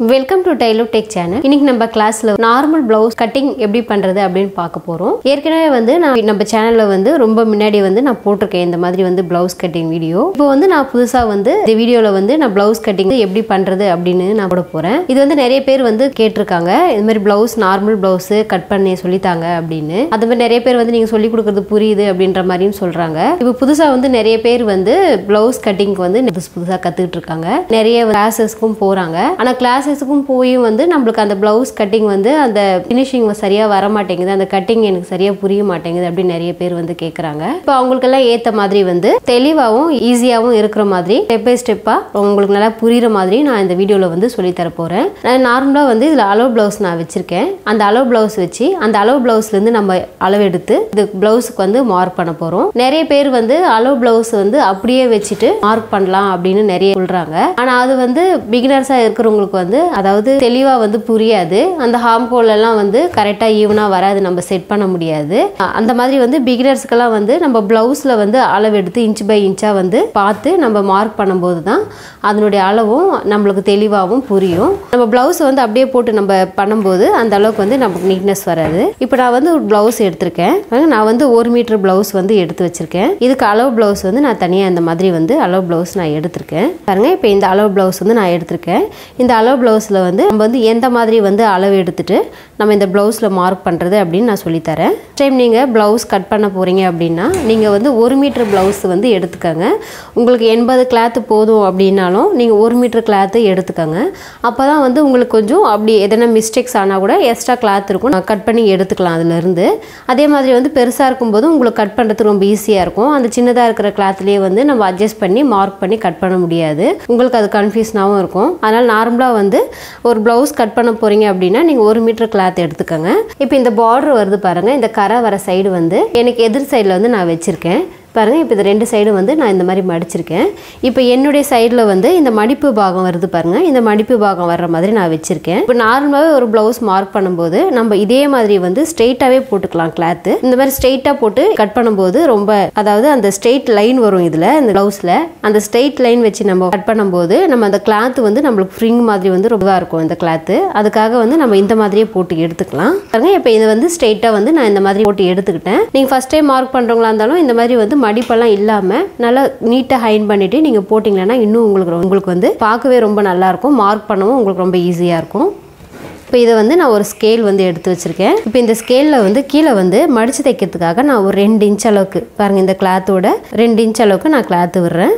Welcome to tailor tech channel. இன்னைக்கு நம்ம கிளாஸ்ல நார்மல் பிளவுஸ் கட்டிங் எப்படி பண்றது அப்படின்னு பார்க்க போறோம். ஏற்கனவே வந்து நான் நம்ம சேனல்ல வந்து ரொம்ப முன்னாடி வந்து நான் போட்டிருக்கேன் இந்த மாதிரி வந்து பிளவுஸ் கட்டிங் வீடியோ. இப்போ வந்து நான் புதுசா வந்து இந்த வீடியோல வந்து நான் பிளவுஸ் கட்டிங் எப்படி பண்றது அப்படின்னு நான் போட போறேன். இது வந்து நிறைய பேர் வந்து கேட்டிருக்காங்க, இந்த மாதிரி பிளவுஸ் நார்மல் பிளவுஸ் கட் பண்ணி சொல்லித்தாங்க அப்படின்னு. அது மாதிரி நிறைய பேர் வந்து நீங்க சொல்லி கொடுக்கறது புரியுது அப்படின்ற மாதிரியும் சொல்றாங்க. இப்போ புதுசா வந்து நிறைய பேர் வந்து பிளவுஸ் கட்டிங் வந்து புதுசா கத்துக்கிட்டு இருக்காங்க. நிறைய கிளாஸஸ்க்கும் போறாங்க. ஆனா கிளாஸஸ்க்கும் போய் வந்து நம்மளுக்கு அந்த பிளவுஸ் கட்டிங் வந்து அந்த ஃபினிஷிங் சரியா வர மாட்டேங்குது, அந்த கட்டிங் எனக்கு சரியா புரிய மாட்டேங்குது அப்படின்னு நிறைய பேர் வந்து கேட்கறாங்க. இப்போ அவங்களுக்கெல்லாம் ஏத்த மாதிரி வந்து தெளிவாகவும் ஈஸியாகவும் இருக்கிற மாதிரி ஸ்டெப் பை ஸ்டெப்பா உங்களுக்கு நல்லா புரியுற மாதிரி நான் இந்த வீடியோல வந்து சொல்லி தர போறேன். நான் நார்மலா வந்து இதுல அளவு பிளவுஸ் நான் வச்சிருக்கேன். அந்த அளவு பிளவுஸ் வச்சு அந்த அளவு பிளவுஸ்ல இருந்து நம்ம அளவு எடுத்து இந்த பிளவுஸுக்கு வந்து மார்க் பண்ண போறோம். நிறைய பேர் வந்து அளவு பிளவுஸ் வந்து அப்படியே வச்சுட்டு மார்க் பண்ணலாம் அப்படின்னு நிறைய சொல்றாங்க. ஆனா அது வந்து பிகினர்ஸா இருக்கிறவங்களுக்கு வந்து அதாவது தெளிவா வந்து புரியாது. அந்த ஹார்ம் ஹோல் எல்லாம் வந்து கரெக்டா ஈவனா வராது, நம்ம செட் பண்ண முடியாது. அந்த மாதிரி வந்து பிகினர்ஸ்க்கெல்லாம் வந்து நம்ம பிளவுஸ்ல வந்து அளவு எடுத்து இன்ச் பை இன்ச்சா வந்து பார்த்து நம்ம மார்க் பண்ணும்போது தான் அதனுடைய அளவும் நம்மளுக்கு தெளிவாகவும் புரியும். நம்ம பிளவுஸ் வந்து அப்படியே போட்டு நம்ம பண்ணும்போது அந்த அளவுக்கு வந்து நமக்கு நீட்னஸ் வராது. இப்போ நான் வந்து ஒரு பிளவுஸ் எடுத்திருக்கேன். நான் வந்து 1 மீட்டர் பிளவுஸ் வந்து எடுத்து வச்சிருக்கேன். இதுக்கு அளவு பிளவுஸ் வந்து நான் தனியா இந்த மாதிரி வந்து அளவு பிளவுஸ் நான் எடுத்திருக்கேன் பாருங்க. இப்போ இந்த அளவு பிளவுஸ் வந்து நான் எடுத்திருக்கேன். இந்த அளவு பிளவுஸ்ல வந்து நம்ம வந்து எந்த மாதிரி வந்து அளவு எடுத்துட்டு நம்ம இந்த பிளவுஸ்ல மார்க் பண்றது அப்படின்னு நான் சொல்லித்தரேன். டைம் நீங்க பிளவுஸ் கட் பண்ண போறீங்க அப்படின்னா நீங்க வந்து 1 மீட்டர் பிளவுஸ் வந்து எடுத்துக்கங்க. உங்களுக்கு 80 கிளாத் போதும் அப்படின்னாலும் நீங்க 1 மீட்டர் கிளாத் எடுத்துக்கங்க. அப்பதான் வந்து உங்களுக்கு கொஞ்சம் அப்படி எதனா மிஸ்டேக்ஸ் ஆனா கூட எக்ஸ்ட்ரா கிளாத் இருக்கும், கட் பண்ணி எடுத்துக்கலாம் அதுல இருந்து. அதே மாதிரி வந்து பெருசா இருக்கும்போது உங்களுக்கு கட் பண்றது ரொம்ப ஈஸியா இருக்கும். அந்த சின்னதா இருக்கிற கிளாத்லயே வந்து நம்ம அட்ஜஸ்ட் பண்ணி மார்க் பண்ணி கட் பண்ண முடியாது, உங்களுக்கு அது கன்ஃபியூஷனாகவும் இருக்கும். அதனால நார்மலா வந்து ஒரு பிளவுஸ் கட் பண்ண போறீங்க அப்படின்னா நீங்க 1 மீட்டர் கிளாத் எடுத்துக்கங்க. இப்போ இந்த பார்டர் வருது பாருங்க, இந்த கரை வர சைடு வந்து எனக்கு எதிர் சைடுல வந்து நான் வச்சிருக்கேன் பாருங்க. இப்போ இந்த 2 சைடு வந்து நான் இந்த மாதிரி மடிச்சிருக்கேன். இப்போ என்னுடைய சைடில் வந்து இந்த மடிப்பு பாகம் வருது பாருங்க, இந்த மடிப்பு பாகம் வர்ற மாதிரி நான் வச்சிருக்கேன். இப்போ நார்மலாகவே ஒரு பிளவுஸ் மார்க் பண்ணும்போது நம்ம இதே மாதிரி வந்து ஸ்ட்ரெயிட்டாகவே போட்டுக்கலாம் கிளாத். இந்த மாதிரி ஸ்ட்ரெயிட்டாக போட்டு கட் பண்ணும்போது ரொம்ப அதாவது அந்த ஸ்ட்ரெயிட் லைன் வரும் இதில் இந்த பிளவுஸில். அந்த ஸ்ட்ரெயிட் லைன் வச்சு நம்ம கட் பண்ணும்போது நம்ம அந்த கிளாத் வந்து நம்மளுக்கு ஃப்ரிங் மாதிரி வந்து ரொம்ப இருக்கும் இந்த கிளாத். அதுக்காக வந்து நம்ம இந்த மாதிரியே போட்டு எடுத்துக்கலாம் பாருங்க. இப்போ இது வந்து ஸ்ட்ரெயிட்டாக வந்து நான் இந்த மாதிரி போட்டு எடுத்துக்கிட்டேன். நீங்கள் ஃபர்ஸ்ட் டைம் மார்க் பண்ணுறவங்களா இருந்தாலும் இந்த மாதிரி வந்து மடிப்பெல்லாம் இல்லாம நல்லா நீட்டா ஹைன் பண்ணிட்டு நீங்க போட்டீங்கன்னா இன்னும் உங்களுக்கு வந்து பார்க்கவே ரொம்ப நல்லா இருக்கும், மார்க் பண்ணவும் உங்களுக்கு ரொம்ப ஈஸியா இருக்கும். இப்போ இதை வந்து நான் ஒரு ஸ்கேல் வந்து எடுத்து வச்சிருக்கேன். இப்போ இந்த ஸ்கேலில் வந்து கீழே வந்து மடிச்சு தைக்கிறதுக்காக நான் ஒரு 2 இன்ச் அளவுக்கு பாருங்க, இந்த கிளாத்தோட 2 இன்ச் அளவுக்கு நான் கிளாத் விடுறேன்.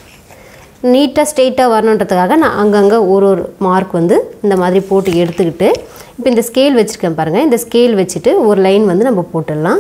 நீட்டாக ஸ்ட்ரெயிட்டாக வரணுன்றதுக்காக நான் அங்கங்கே ஒரு மார்க் வந்து இந்த மாதிரி போட்டு எடுத்துக்கிட்டு இப்போ இந்த ஸ்கேல் வச்சுருக்கேன் பாருங்கள். இந்த ஸ்கேல் வச்சுட்டு ஒரு லைன் வந்து நம்ம போட்டுடலாம்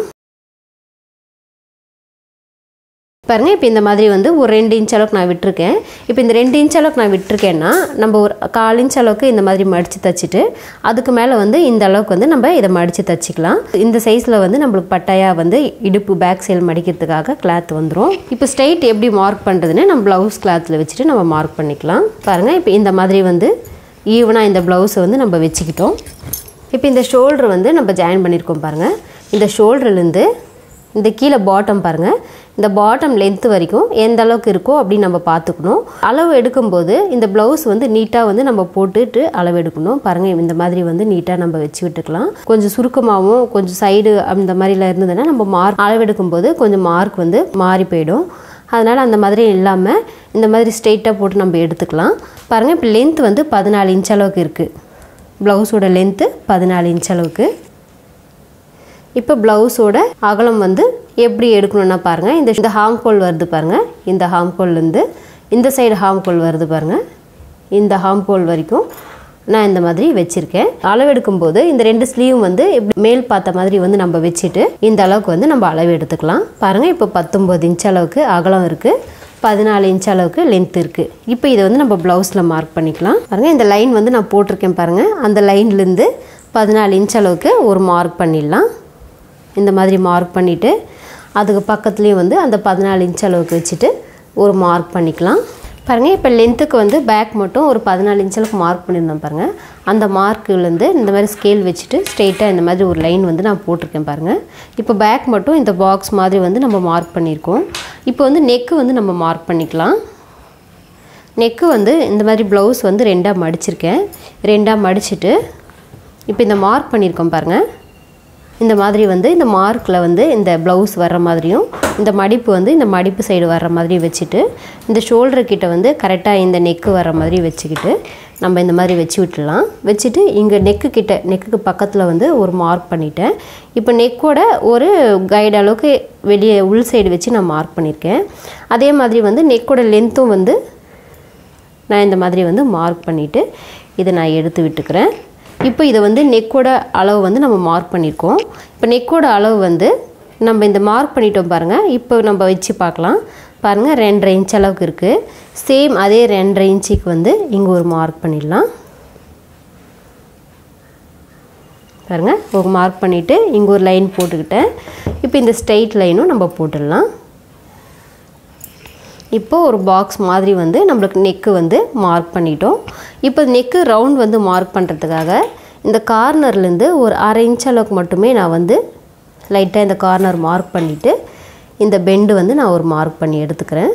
பாருங்க. இப்போ இந்த மாதிரி வந்து ஒரு 2 இன்ச் அளவுக்கு நான் விட்டுருக்கேன். இப்போ இந்த 2 இன்ச் அளவுக்கு நான் விட்டுருக்கேன்னா நம்ம ஒரு 1/4 இன்ச் அளவுக்கு இந்த மாதிரி மடித்து தைச்சிட்டு அதுக்கு மேலே வந்து இந்த அளவுக்கு வந்து நம்ம இதை மடித்து தைச்சிக்கலாம். இந்த சைஸில் வந்து நம்மளுக்கு பட்டையாக வந்து இடுப்பு பேக் சைடு மடிக்கிறதுக்காக கிளாத் வந்துடும். இப்போ ஸ்ட்ரைட் எப்படி மார்க் பண்ணுறதுன்னு நம்ம ப்ளவுஸ் கிளாத்தில் வச்சுட்டு நம்ம மார்க் பண்ணிக்கலாம் பாருங்கள். இப்போ இந்த மாதிரி வந்து ஈவனாக இந்த ப்ளவுஸை வந்து நம்ம வச்சுக்கிட்டோம். இப்போ இந்த ஷோல்டர் வந்து நம்ம ஜாயின் பண்ணியிருக்கோம் பாருங்கள். இந்த ஷோல்டர்லேருந்து இந்த கீழே பாட்டம் பாருங்கள், இந்த பாட்டம் லென்த் வரைக்கும் எந்த அளவுக்கு இருக்கோ அப்படின்னு நம்ம பார்த்துக்கணும். அளவு எடுக்கும்போது இந்த ப்ளவுஸ் வந்து நீட்டாக வந்து நம்ம போட்டுட்டு அளவு எடுக்கணும் பாருங்கள். இந்த மாதிரி வந்து நீட்டாக நம்ம வச்சு விட்டுக்கலாம். கொஞ்சம் சுருக்கமாகவும் கொஞ்சம் சைடு அந்த மாதிரிலாம் இருந்ததுன்னா நம்ம அளவு எடுக்கும்போது கொஞ்சம் மார்க் வந்து மாறி போயிடும். அதனால் அந்த மாதிரி இல்லாமல் இந்த மாதிரி ஸ்ட்ரெயிட்டாக போட்டு நம்ம எடுத்துக்கலாம் பாருங்கள். இப்போ லென்த் வந்து 14 இன்ச் அளவுக்கு இருக்குது. ப்ளவுஸோட லென்த்து 14 இன்ச் அளவுக்கு. இப்போ ப்ளவுஸோட அகலம் வந்து எப்படி எடுக்கணும்னா பாருங்கள், இந்த ஹார்ம் ஹோல் வருது பாருங்கள், இந்த ஹார்ம் ஹோல்லேருந்து இந்த சைடு ஹார்ம் ஹோல் வருது பாருங்கள், இந்த ஹார்ம் ஹோல் வரைக்கும் நான் இந்த மாதிரி வச்சுருக்கேன். அளவு எடுக்கும்போது இந்த 2 ஸ்லீவ் வந்து மேல் பார்த்த மாதிரி வந்து நம்ம வச்சுட்டு இந்த அளவுக்கு வந்து நம்ம அளவு எடுத்துக்கலாம் பாருங்கள். இப்போ 19 இன்ச் அளவுக்கு அகலம் இருக்குது, 14 இன்ச் அளவுக்கு லென்த் இருக்குது. இப்போ இதை வந்து நம்ம ப்ளவுஸில் மார்க் பண்ணிக்கலாம் பாருங்கள். இந்த லைன் வந்து நான் போட்டிருக்கேன் பாருங்கள், அந்த லைன்லேருந்து 14 இன்ச் அளவுக்கு ஒரு மார்க் பண்ணிடலாம். இந்த மாதிரி மார்க் பண்ணிவிட்டு அதுக்கு பக்கத்துலேயும் வந்து அந்த 14 இன்ச் அளவுக்கு வச்சுட்டு ஒரு மார்க் பண்ணிக்கலாம் பாருங்கள். இப்போ லென்த்துக்கு வந்து பேக் மட்டும் ஒரு 14 இன்ச் அளவுக்கு மார்க் பண்ணியிருந்தோம் பாருங்கள். அந்த மார்க்குலேருந்து இந்த மாதிரி ஸ்கேல் வச்சுட்டு ஸ்ட்ரெயிட்டாக இந்த மாதிரி ஒரு லைன் வந்து நான் போட்டிருக்கேன் பாருங்கள். இப்போ பேக் மட்டும் இந்த பாக்ஸ் மாதிரி வந்து நம்ம மார்க் பண்ணியிருக்கோம். இப்போ வந்து நெக்கு வந்து நம்ம மார்க் பண்ணிக்கலாம். நெக்கு வந்து இந்த மாதிரி ப்ளவுஸ் வந்து ரெண்டாக மடிச்சிருக்கேன். ரெண்டாக மடிச்சுட்டு இப்போ இந்த மார்க் பண்ணியிருக்கோம் பாருங்கள். இந்த மாதிரி வந்து இந்த மார்க்கில் வந்து இந்த ப்ளவுஸ் வர்ற மாதிரியும் இந்த மடிப்பு வந்து இந்த மடிப்பு சைடு வர்ற மாதிரி வச்சுட்டு இந்த ஷோல்டர் கிட்ட வந்து கரெக்டாக இந்த நெக்கு வர்ற மாதிரி வச்சுக்கிட்டு நம்ம இந்த மாதிரி வச்சு விட்டுடலாம். வச்சுட்டு இங்கே நெக்குக்கு பக்கத்தில் வந்து ஒரு மார்க் பண்ணிட்டேன். இப்போ நெக்கோட ஒரு கைடு அளவுக்கு வெளியே உள் சைடு வச்சு நான் மார்க் பண்ணியிருக்கேன். அதே மாதிரி வந்து நெக்கோட லென்த்தும் வந்து நான் இந்த மாதிரி வந்து மார்க் பண்ணிவிட்டு இதை நான் எடுத்து விட்டுக்கிறேன். இப்போ இதை வந்து நெக்கோட அளவு வந்து நம்ம மார்க் பண்ணியிருக்கோம். இப்போ நெக்கோட அளவு வந்து நம்ம இந்த மார்க் பண்ணிட்டோம் பாருங்கள். இப்போ நம்ம வச்சு பார்க்கலாம். பாருங்கள் 2.5 இன்ச் அளவுக்கு இருக்குது. சேம் அதே 2.5 இன்ச்சுக்கு வந்து இங்கே ஒரு மார்க் பண்ணிடலாம். பாருங்கள் ஒரு மார்க் பண்ணிவிட்டு இங்கே ஒரு லைன் போட்டுக்கிட்டேன். இப்போ இந்த ஸ்ட்ரெயிட் லைனும் நம்ம போட்டுடலாம். இப்போ ஒரு பாக்ஸ் மாதிரி வந்து நம்மளுக்கு நெக்கு வந்து மார்க் பண்ணிட்டோம். இப்போ நெக்கு ரவுண்ட் வந்து மார்க் பண்ணுறதுக்காக இந்த கார்னர்லேருந்து ஒரு 1/2 இன்ச் அளவுக்கு மட்டுமே நான் வந்து லைட்டாக இந்த கார்னர் மார்க் பண்ணிவிட்டு இந்த பெண்டு வந்து நான் ஒரு மார்க் பண்ணி எடுத்துக்கிறேன்.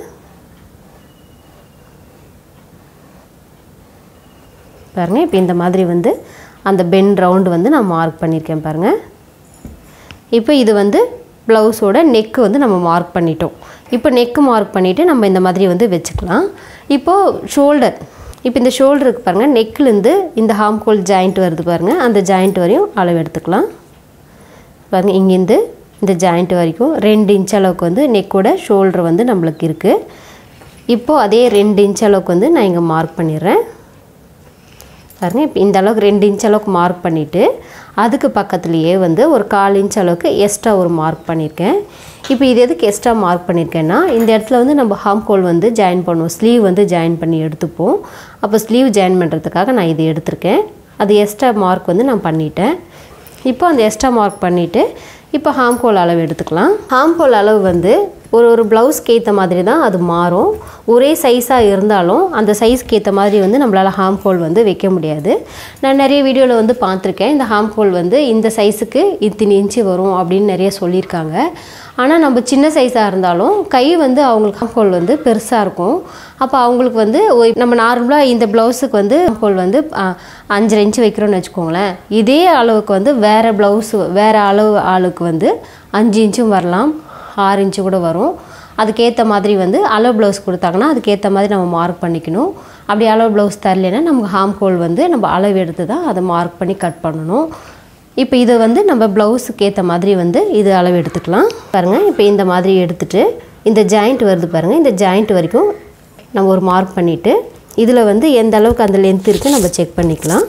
பாருங்கள் இப்போ இந்த மாதிரி வந்து அந்த பெண்ட் ரவுண்டு வந்து நான் மார்க் பண்ணியிருக்கேன் பாருங்கள். இப்போ இது வந்து ப்ளவுஸோட நெக்கு வந்து நம்ம மார்க் பண்ணிட்டோம். இப்போ நெக்கு மார்க் பண்ணிவிட்டு நம்ம இந்த மாதிரி வந்து வச்சுக்கலாம். இப்போது ஷோல்டர், இப்போ இந்த ஷோல்டருக்கு பாருங்கள் நெக்லேருந்து இந்த ஹார்ம்ஹோல் ஜாயிண்ட் வருது பாருங்கள். அந்த ஜாயிண்ட் வரையும் அளவு எடுத்துக்கலாம். பாருங்கள் இங்கேருந்து இந்த ஜாயிண்ட் வரைக்கும் 2 இன்ச் அளவுக்கு வந்து நெக்கோட ஷோல்டர் வந்து நம்மளுக்கு இருக்குது. இப்போது அதே 2 இன்ச் அளவுக்கு வந்து நான் இங்கே மார்க் பண்ணிடுறேன். பாருங்கள் இப்போ இந்த அளவுக்கு 2 இன்ச் அளவுக்கு மார்க் பண்ணிவிட்டு அதுக்கு பக்கத்துலேயே வந்து ஒரு 1/4 இன்ச் அளவுக்கு எக்ஸ்ட்ரா ஒரு மார்க் பண்ணியிருக்கேன். இப்போ இது எதுக்கு எக்ஸ்ட்ரா மார்க் பண்ணியிருக்கேன்னா இந்த இடத்துல வந்து நம்ம ஹார்ம்ஹோல் வந்து ஜாயின் பண்ணுவோம், ஸ்லீவ் வந்து ஜாயின் பண்ணி எடுத்துப்போம். அப்போ ஸ்லீவ் ஜாயின் பண்ணுறதுக்காக நான் இது எடுத்திருக்கேன். அது எக்ஸ்ட்ரா மார்க் வந்து நான் பண்ணிட்டேன். இப்போ அந்த எக்ஸ்ட்ரா மார்க் பண்ணிவிட்டு இப்போ ஹார்ம்ஹோல் அளவு எடுத்துக்கலாம். ஹார்ம்ஹோல் அளவு வந்து ஒரு ப்ளவுஸ்க்கு ஏற்ற மாதிரி தான் அது மாறும். ஒரே சைஸாக இருந்தாலும் அந்த சைஸ்க்கு ஏற்ற மாதிரி வந்து நம்மளால் ஹார்ம்ஹோல் வந்து வைக்க முடியாது. நான் நிறைய வீடியோவில் வந்து பார்த்துருக்கேன். இந்த ஹார்ம்ஹோல் வந்து இந்த சைஸுக்கு இத்தனை இன்ச்சு வரும் அப்படின்னு நிறைய சொல்லியிருக்காங்க. ஆனால் நம்ம சின்ன சைஸாக இருந்தாலும் கை வந்து அவங்களுக்கு ஹார்ம்ஹோல் வந்து பெருசாக இருக்கும். அப்போ அவங்களுக்கு வந்து நம்ம நார்மலாக இந்த ப்ளவுஸுக்கு வந்து ஹார்ம்ஹோல் வந்து 5.5 இன்ச்சு வைக்கிறோன்னு வச்சுக்கோங்களேன். இதே அளவுக்கு வந்து வேறு ப்ளவுஸு வேறு அளவு ஆளுக்கு வந்து 5 இன்ச்சும் வரலாம், 6 இன்ச்சு கூட வரும். அதுக்கேற்ற மாதிரி வந்து அளவு ப்ளவுஸ் கொடுத்தாங்கன்னா அதுக்கேற்ற மாதிரி நம்ம மார்க் பண்ணிக்கணும். அப்படி அளவு ப்ளவுஸ் தரலைன்னா நமக்கு ஹார்ம்ஹோல் வந்து நம்ம அளவு எடுத்து தான் அதை மார்க் பண்ணி கட் பண்ணணும். இப்போ இதை வந்து நம்ம ப்ளவுஸுக்கு ஏற்ற மாதிரி வந்து இது அளவு எடுத்துக்கலாம். பாருங்கள் இப்போ இந்த மாதிரி எடுத்துகிட்டு இந்த ஜாயிண்ட் வருது பாருங்கள். இந்த ஜாயிண்ட் வரைக்கும் நம்ம ஒரு மார்க் பண்ணிவிட்டு இதில் வந்து எந்த அளவுக்கு அந்த லென்த் இருக்குது நம்ம செக் பண்ணிக்கலாம்.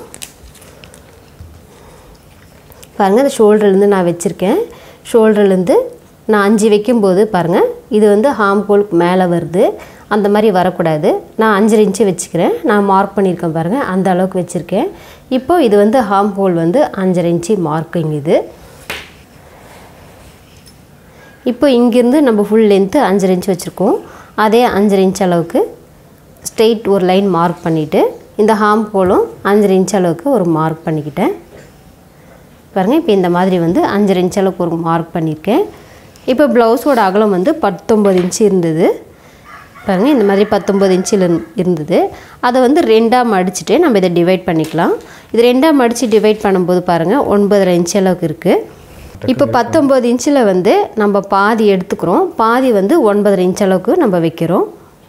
பாருங்கள் இந்த ஷோல்டர்லேருந்து நான் வச்சுருக்கேன். ஷோல்டர்லேருந்து நான் 5 வைக்கும்போது பாருங்கள் இது வந்து ஹார்ம்ஹோலுக்கு மேலே வருது. அந்த மாதிரி வரக்கூடாது. நான் 5.5 இன்ச்சு வச்சுக்கிறேன். நான் மார்க் பண்ணியிருக்கேன் பாருங்கள், அந்த அளவுக்கு வச்சுருக்கேன். இப்போது இது வந்து ஹார்ம்ஹோல் வந்து 5.5 இன்ச்சு மார்க்கிங் இது. இப்போ இங்கேருந்து நம்ம ஃபுல் லென்த்து 5.5 இன்ச்சு வச்சுருக்கோம். அதே 5.5 இன்ச் அளவுக்கு ஸ்ட்ரெயிட் ஒரு லைன் மார்க் பண்ணிவிட்டு இந்த ஹார்ம்ஹோலும் 5.5 இன்ச் அளவுக்கு ஒரு மார்க் பண்ணிக்கிட்டேன். பாருங்கள் இப்போ இந்த மாதிரி வந்து 5.5 இன்ச் அளவுக்கு ஒரு மார்க் பண்ணியிருக்கேன். இப்போ ப்ளவுஸோட அகலம் வந்து 19 இன்ச்சு இருந்தது. பாருங்கள் இந்த மாதிரி 19 இன்ச்சில் இருந்தது. அதை வந்து 2ஆக மடிச்சுட்டு நம்ம இதை டிவைட் பண்ணிக்கலாம். இது 2ஆக மடித்து டிவைட் பண்ணும்போது பாருங்கள் 9.5 இன்ச் அளவுக்கு இருக்குது. இப்போ 19 இன்ச்சில் வந்து நம்ம பாதி எடுத்துக்கிறோம். பாதி வந்து 9.5 இன்ச் அளவுக்கு நம்ம வைக்கிறோம்.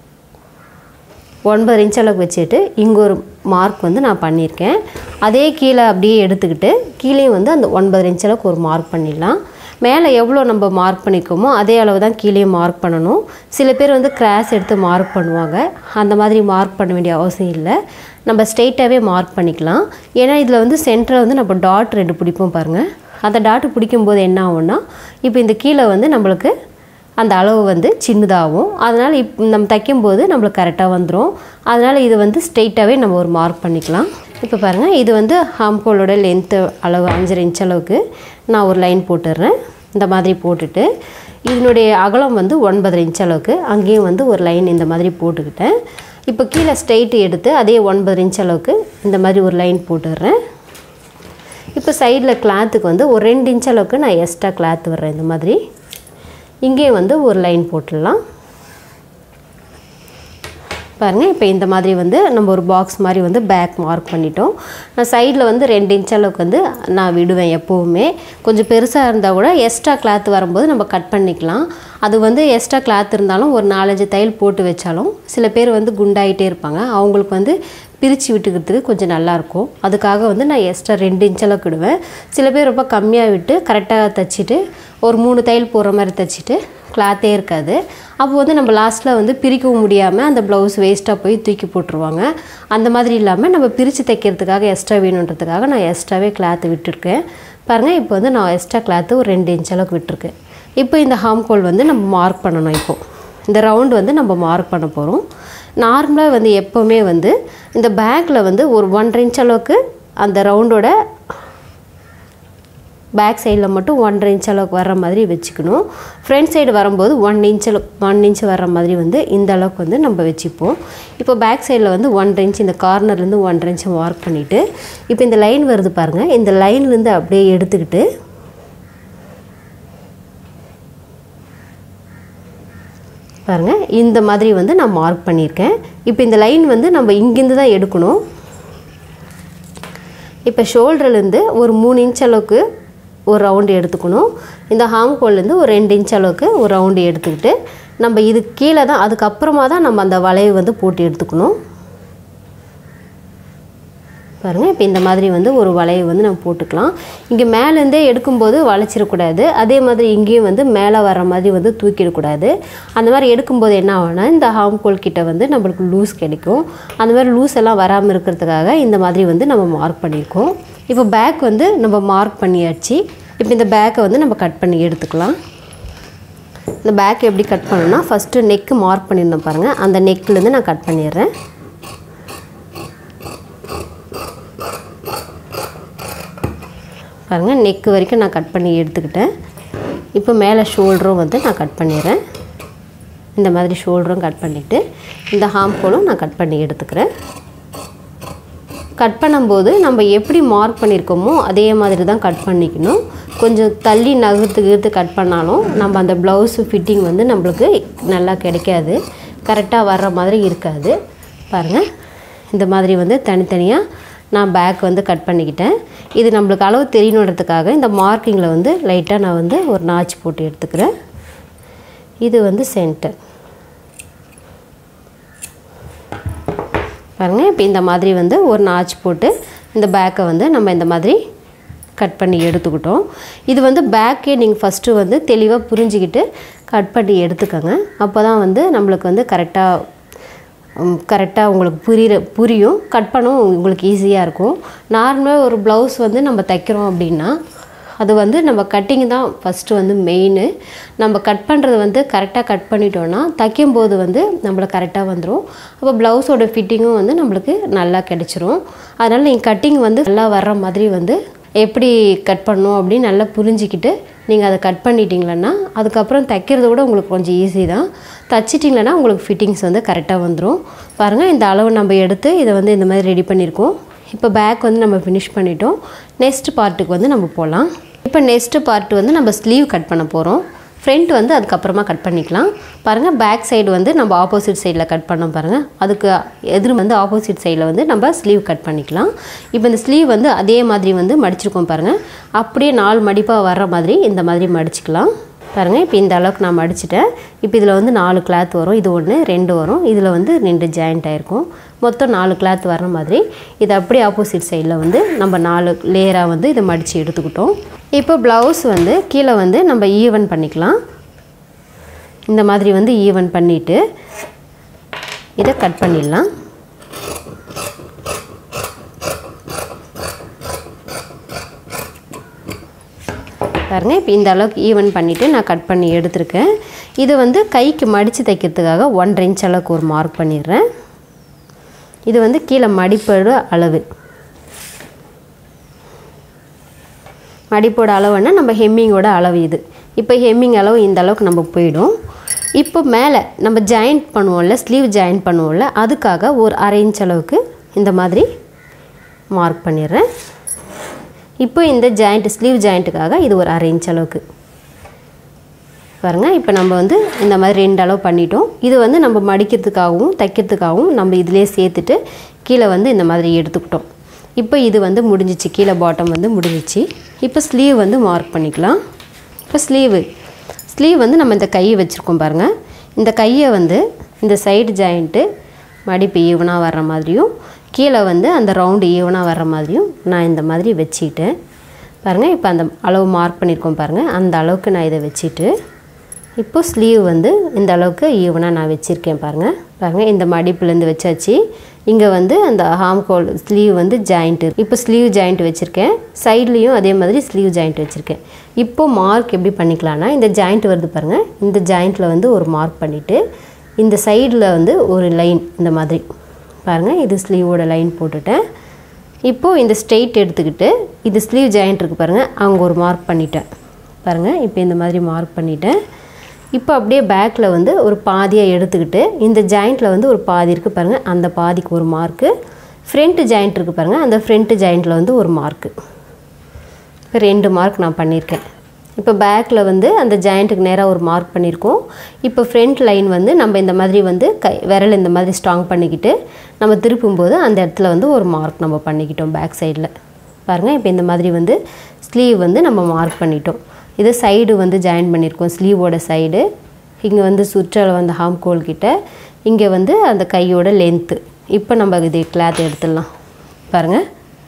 9.5 இன்ச் அளவுக்கு வச்சுட்டு இங்கே ஒரு மார்க் வந்து நான் பண்ணியிருக்கேன். அதே கீழே அப்படியே எடுத்துக்கிட்டு கீழே வந்து அந்த 9.5 இன்ச் அளவுக்கு ஒரு மார்க் பண்ணிடலாம். மேலே எவ்வளோ நம்ம மார்க் பண்ணியிருக்கோமோ அதே அளவு தான் கீழே மார்க் பண்ணணும். சில பேர் வந்து கிராஸ் எடுத்து மார்க் பண்ணுவாங்க. அந்த மாதிரி மார்க் பண்ண வேண்டிய அவசியம் இல்லை. நம்ம ஸ்ட்ரெயிட்டாகவே மார்க் பண்ணிக்கலாம். ஏன்னா இதில் வந்து சென்டரில் வந்து நம்ம டாட் 2 பிடிப்போம் பாருங்கள். அந்த டாட்டு பிடிக்கும்போது என்ன ஆகும்னா இப்போ இந்த கீழே வந்து நம்மளுக்கு அந்த அளவு வந்து சின்னதாகும். அதனால் நம்ம தைக்கும்போது நம்மளுக்கு கரெக்டாக வந்துடும். அதனால் இது வந்து ஸ்ட்ரெயிட்டாகவே நம்ம ஒரு மார்க் பண்ணிக்கலாம். இப்போ பாருங்கள் இது வந்து ஹார்ம்ஹோலோட லென்த்து அளவு 5.5 இன்ச் அளவுக்கு நான் ஒரு லைன் போட்டுடுறேன். இந்த மாதிரி போட்டுட்டு இதனுடைய அகலம் வந்து 9.5 இன்ச் அளவுக்கு அங்கேயும் வந்து ஒரு லைன் இந்த மாதிரி போட்டுக்கிட்டேன். இப்போ கீழே ஸ்ட்ரெயிட்டு எடுத்து அதே 9.5 இன்ச் அளவுக்கு இந்த மாதிரி ஒரு லைன் போட்டுடுறேன். இப்போ சைடில் கிளாத்துக்கு வந்து ஒரு 2 இன்ச் அளவுக்கு நான் எக்ஸ்ட்ரா கிளாத் வர்றேன். இந்த மாதிரி இங்கே வந்து ஒரு லைன் போட்டுடலாம். பாருங்கள். இப்போ இந்த மாதிரி வந்து நம்ம ஒரு பாக்ஸ் மாதிரி வந்து பேக் மார்க் பண்ணிட்டோம். நான் சைடில் வந்து 2 இன்ச் அளவுக்கு வந்து நான் விடுவேன். எப்போவுமே கொஞ்சம் பெருசாக இருந்தால் கூட எக்ஸ்ட்ரா கிளாத் வரும்போது நம்ம கட் பண்ணிக்கலாம். அது வந்து எக்ஸ்ட்ரா கிளாத் இருந்தாலும் ஒரு 4-5 தையல் போட்டு வச்சாலும் சில பேர் வந்து குண்டாகிட்டே இருப்பாங்க. அவங்களுக்கு வந்து பிரித்து விட்டுக்கிறதுக்கு கொஞ்சம் நல்லாயிருக்கும். அதுக்காக வந்து நான் எக்ஸ்ட்ரா 2 இன்ச் அளவுக்கு விடுவேன். சில பேர் ரொம்ப கம்மியாக விட்டு கரெக்டாக தைச்சிட்டு ஒரு 3 தையல் போடுற மாதிரி தைச்சிட்டு கிளாத்தே இருக்காது. அப்போ வந்து நம்ம லாஸ்ட்டில் வந்து பிரிக்கவும் முடியாமல் அந்த ப்ளவுஸ் வேஸ்ட்டாக போய் தூக்கி போட்டுருவாங்க. அந்த மாதிரி இல்லாமல் நம்ம பிரித்து தைக்கிறதுக்காக எக்ஸ்ட்ரா வேணுன்றதுக்காக நான் எக்ஸ்ட்ராவே கிளாத்து விட்டுருக்கேன். பாருங்கள். இப்போ வந்து நான் எக்ஸ்ட்ரா கிளாத்து ஒரு 2 இன்ச் அளவுக்கு விட்டுருக்கேன். இப்போ இந்த ஹார்ம் ஹோல் வந்து நம்ம மார்க் பண்ணணும். இப்போது இந்த ரவுண்டு வந்து நம்ம மார்க் பண்ண போகிறோம். நார்மலாக வந்து எப்போவுமே வந்து இந்த பேக்கில் வந்து ஒரு 1.5 இன்ச் அளவுக்கு அந்த ரவுண்டோட பேக் சைடில் மட்டும் 1.5 இன்ச் அளவுக்கு வர்ற மாதிரி வச்சுக்கணும். ஃப்ரண்ட் சைடு வரும்போது 1 இன்ச் வர்ற மாதிரி வந்து இந்த அளவுக்கு வந்து நம்ம வச்சுப்போம். இப்போ பேக் சைடில் வந்து 1.5 இன்ச் இந்த கார்னர்லேருந்து 1.5 இன்ச் மார்க் பண்ணிவிட்டு இப்போ இந்த லைன் வருது பாருங்கள். இந்த லைன்லேருந்து அப்படியே எடுத்துக்கிட்டு பாருங்கள் இந்த மாதிரி வந்து நான் மார்க் பண்ணியிருக்கேன். இப்போ இந்த லைன் வந்து நம்ம இங்கேருந்து தான் எடுக்கணும். இப்போ ஷோல்டர்லேருந்து ஒரு 3 இன்ச் அளவுக்கு ஒரு ரவுண்டு எடுத்துக்கணும். இந்த ஹார்ம் ஹோல்லேருந்து ஒரு 2 இன்ச் அளவுக்கு ஒரு ரவுண்டு எடுத்துக்கிட்டு நம்ம இது கீழே தான் அதுக்கப்புறமா தான் நம்ம அந்த வளைவு வந்து போட்டு எடுத்துக்கணும். பாருங்கள். இப்போ இந்த மாதிரி வந்து ஒரு வளைவு வந்து நம்ம போட்டுக்கலாம். இங்கே மேலேருந்தே எடுக்கும்போது வளைச்சிடக்கூடாது. அதே மாதிரி இங்கேயும் வந்து மேலே வர மாதிரி வந்து தூக்கிடக்கூடாது. அந்த மாதிரி எடுக்கும்போது என்ன ஆகும்னா இந்த ஹார்ம் ஹோல் கிட்ட வந்து நம்மளுக்கு லூஸ் கிடைக்கும். அந்த மாதிரி லூஸ் எல்லாம் வராமல் இருக்கிறதுக்காக இந்த மாதிரி வந்து நம்ம மார்க் பண்ணியிருக்கோம். இப்போ பேக் வந்து நம்ம மார்க் பண்ணியாச்சு. இப்போ இந்த பேக்கை வந்து நம்ம கட் பண்ணி எடுத்துக்கலாம். இந்த பேக் எப்படி கட் பண்ணணும்னா ஃபஸ்ட்டு நெக்கு மார்க் பண்ணியிருந்தோம் பாருங்கள். அந்த நெக்லேருந்து நான் கட் பண்ணிடுறேன். பாருங்கள். நெக்கு வரைக்கும் நான் கட் பண்ணி எடுத்துக்கிட்டேன். இப்போ மேலே ஷோல்டரும் வந்து நான் கட் பண்ணிடுறேன். இந்த மாதிரி ஷோல்டரும் கட் பண்ணிவிட்டு இந்த ஹார்ம் ஹோலும் நான் கட் பண்ணி எடுத்துக்கிறேன். கட் பண்ணும்போது நம்ம எப்படி மார்க் பண்ணியிருக்கோமோ அதே மாதிரி தான் கட் பண்ணிக்கணும். கொஞ்சம் தள்ளி நகர்த்து கட் பண்ணாலும் நம்ம அந்த ப்ளவுஸு ஃபிட்டிங் வந்து நம்மளுக்கு நல்லா கிடைக்காது. கரெக்டாக வர்ற மாதிரி இருக்காது. பாருங்கள். இந்த மாதிரி வந்து தனித்தனியாக நான் பேக் வந்து கட் பண்ணிக்கிட்டேன். இது நம்மளுக்கு அளவு தெரியணுன்றதுக்காக இந்த மார்க்கிங்கில் வந்து லைட்டாக நான் வந்து ஒரு நாச் போட்டு எடுத்துக்கிறேன். இது வந்து சென்டர். பாருங்கள். இப்போ இந்த மாதிரி வந்து ஒரு நாச் போட்டு இந்த பேக்கை வந்து நம்ம இந்த மாதிரி கட் பண்ணி எடுத்துக்கிட்டோம். இது வந்து பேக்கே நீங்கள் ஃபஸ்ட்டு வந்து தெளிவாக புரிஞ்சுக்கிட்டு கட் பண்ணி எடுத்துக்கோங்க. அப்போ தான் வந்து நம்மளுக்கு வந்து கரெக்டாக உங்களுக்கு புரியும். கட் பண்ணவும் உங்களுக்கு ஈஸியாக இருக்கும். நார்மலாக ஒரு ப்ளவுஸ் வந்து நம்ம தைக்கிறோம் அப்படின்னா அது வந்து நம்ம கட்டிங் தான் ஃபஸ்ட்டு வந்து மெயின். நம்ம கட் பண்ணுறது வந்து கரெக்டாக கட் பண்ணிட்டோன்னா தைக்கும்போது வந்து நம்மளுக்கு கரெக்டாக வந்துடும். அப்போ ப்ளவுஸோட ஃபிட்டிங்கும் வந்து நம்மளுக்கு நல்லா கிடச்சிரும். அதனால் நீங்கள் கட்டிங் வந்து நல்லா வர்ற மாதிரி வந்து எப்படி கட் பண்ணணும் அப்படின்னு நல்லா புரிஞ்சிக்கிட்டு நீங்கள் அதை கட் பண்ணிட்டீங்களன்னா அதுக்கப்புறம் தைக்கிறத விட உங்களுக்கு கொஞ்சம் ஈஸி தான். தைச்சிட்டிங்களன்னா உங்களுக்கு ஃபிட்டிங்ஸ் வந்து கரெக்டாக வந்துடும். பாருங்கள். இந்த அளவு நம்ம எடுத்து இதை வந்து இந்த மாதிரி ரெடி பண்ணியிருக்கோம். இப்போ பேக் வந்து நம்ம ஃபினிஷ் பண்ணிட்டோம். நெக்ஸ்ட் பார்ட்டுக்கு வந்து நம்ம போகலாம். இப்போ நெக்ஸ்ட் பார்ட் வந்து நம்ம ஸ்லீவ் கட் பண்ண போகிறோம். ஃப்ரண்ட் வந்து அதுக்கப்புறமா கட் பண்ணிக்கலாம். பாருங்கள். பேக் சைடு வந்து நம்ம ஆப்போசிட் சைடில் கட் பண்ணோம் பாருங்கள். அதுக்கு எதிர் வந்து ஆப்போசிட் சைடில் வந்து நம்ம ஸ்லீவ் கட் பண்ணிக்கலாம். இப்போ இந்த ஸ்லீவ் வந்து அதே மாதிரி வந்து மடிச்சிருக்கோம் பாருங்கள். அப்படியே 4 மடிப்பாக வர்ற மாதிரி இந்த மாதிரி மடிச்சுக்கலாம். பாருங்கள். இப்போ இந்த அளவுக்கு நான் மடிச்சிட்டேன். இப்போ இதில் வந்து 4 கிளாத் வரும். இது 1 2 வரும். இதில் வந்து 2 ஜாயிண்ட் ஆகிருக்கும். மொத்தம் 4 கிளாத் வர்ற மாதிரி இது அப்படியே ஆப்போசிட் சைடில் வந்து நம்ம 4 லேயராக வந்து இதை மடித்து எடுத்துக்கிட்டோம். இப்போ ப்ளவுஸ் வந்து கீழே வந்து நம்ம ஈவன் பண்ணிக்கலாம். இந்த மாதிரி வந்து ஈவன் பண்ணிவிட்டு இதை கட் பண்ணிடலாம். பாருங்கள். இப்போ இந்த அளவுக்கு ஈவன் பண்ணிவிட்டு நான் கட் பண்ணி எடுத்துருக்கேன். இது வந்து கைக்கு மடித்து தைக்கிறதுக்காக 1.5 இன்ச் அளவுக்கு ஒரு மார்க் பண்ணிடுறேன். இது வந்து கீழே மடிப்போட அளவு. மடிப்போட அளவுன்னா நம்ம ஹெம்மிங்கோட அளவு இது. இப்போ ஹெம்மிங் அளவு இந்த அளவுக்கு நம்ம போயிடும். இப்போ மேலே நம்ம ஜாயிண்ட் பண்ணுவோம்ல, ஸ்லீவ் ஜாயிண்ட் பண்ணுவோம்ல, அதுக்காக ஒரு 1/2 இன்ச் அளவுக்கு இந்த மாதிரி மார்க் பண்ணிடுறேன். இப்போ இந்த ஜாயிண்ட் ஸ்லீவ் ஜாயிண்ட்டுக்காக இது ஒரு 1/2 இன்ச் அளவுக்கு. பாருங்கள். இப்போ நம்ம வந்து இந்த மாதிரி 2 அளவு பண்ணிட்டோம். இது வந்து நம்ம மடிக்கிறதுக்காகவும் தைக்கிறதுக்காகவும் நம்ம இதிலே சேர்த்துட்டு கீழே வந்து இந்த மாதிரி எடுத்துக்கிட்டோம். இப்போ இது வந்து முடிஞ்சிச்சு, கீழே பாட்டம் வந்து முடிஞ்சிச்சு. இப்போ ஸ்லீவ் வந்து மார்க் பண்ணிக்கலாம். இப்போ ஸ்லீவ் வந்து நம்ம இந்த கையை வச்சுருக்கோம் பாருங்கள். இந்த கையை வந்து இந்த சைடு ஜாயிண்ட்டு மடிப்பு ஈவனாக வர்ற மாதிரியும் கீழே வந்து அந்த ரவுண்டு ஈவனாக வர்ற மாதிரியும் நான் இந்த மாதிரி வச்சுக்கிட்டேன் பாருங்கள். இப்போ அந்த அளவு மார்க் பண்ணியிருக்கோம் பாருங்கள், அந்த அளவுக்கு நான் இதை வச்சுட்டு இப்போ ஸ்லீவ் வந்து இந்த அளவுக்கு ஈவனாக நான் வச்சுருக்கேன் பாருங்கள். இந்த மடிப்புலேருந்து வச்சாச்சு. இங்கே வந்து அந்த ஹாம்கோல் ஸ்லீவ் வந்து ஜாயிண்ட்டு, இப்போ ஸ்லீவ் ஜாயிண்ட் வச்சுருக்கேன். சைட்லேயும் அதே மாதிரி ஸ்லீவ் ஜாயிண்ட் வச்சுருக்கேன். இப்போ மார்க் எப்படி பண்ணிக்கலான்னா, இந்த ஜாயிண்ட் வருது பாருங்கள், இந்த ஜாயிண்ட்டில் வந்து ஒரு மார்க் பண்ணிவிட்டு இந்த சைடில் வந்து ஒரு லைன் இந்த மாதிரி பாருங்கள், இது ஸ்லீவோட லைன் போட்டுட்டேன். இப்போது இந்த ஸ்ட்ரெயிட் எடுத்துக்கிட்டு இது ஸ்லீவ் ஜாயிண்ட் இருக்குது பாருங்கள், அங்கே ஒரு மார்க் பண்ணிட்டேன் பாருங்கள். இப்போ இந்த மாதிரி மார்க் பண்ணிட்டேன். இப்போ அப்படியே பேக்கில் வந்து ஒரு பாதியாக எடுத்துக்கிட்டு இந்த ஜாயிண்ட்டில் வந்து ஒரு பாதி இருக்குது பாருங்கள், அந்த பாதிக்கு ஒரு மார்க்கு. ஃப்ரண்ட்டு ஜாயிண்ட் இருக்குது பாருங்கள், அந்த ஃப்ரண்ட்டு ஜாயிண்ட்டில் வந்து ஒரு மார்க்கு. இப்போ 2 மார்க் நான் பண்ணியிருக்கேன். இப்போ பேக்கில் வந்து அந்த ஜாயிண்ட்டுக்கு நேராக ஒரு மார்க் பண்ணியிருக்கோம். இப்போ ஃப்ரண்ட் லைன் வந்து நம்ம இந்த மாதிரி வந்து விரல் இந்த மாதிரி ஸ்ட்ராங் பண்ணிக்கிட்டு நம்ம திருப்பும்போது அந்த இடத்துல வந்து ஒரு மார்க் நம்ம பண்ணிக்கிட்டோம் பேக் சைடில் பாருங்கள். இப்போ இந்த மாதிரி வந்து ஸ்லீவ் வந்து நம்ம மார்க் பண்ணிட்டோம். இது சைடு வந்து ஜாயின் பண்ணியிருக்கோம், ஸ்லீவோட சைடு. இங்கே வந்து சுற்றளவு அந்த ஹாம்கோல் கிட்ட, இங்கே வந்து அந்த கையோட லென்த்து. இப்போ நம்ம இது கிளாத் எடுத்துடலாம் பாருங்கள்.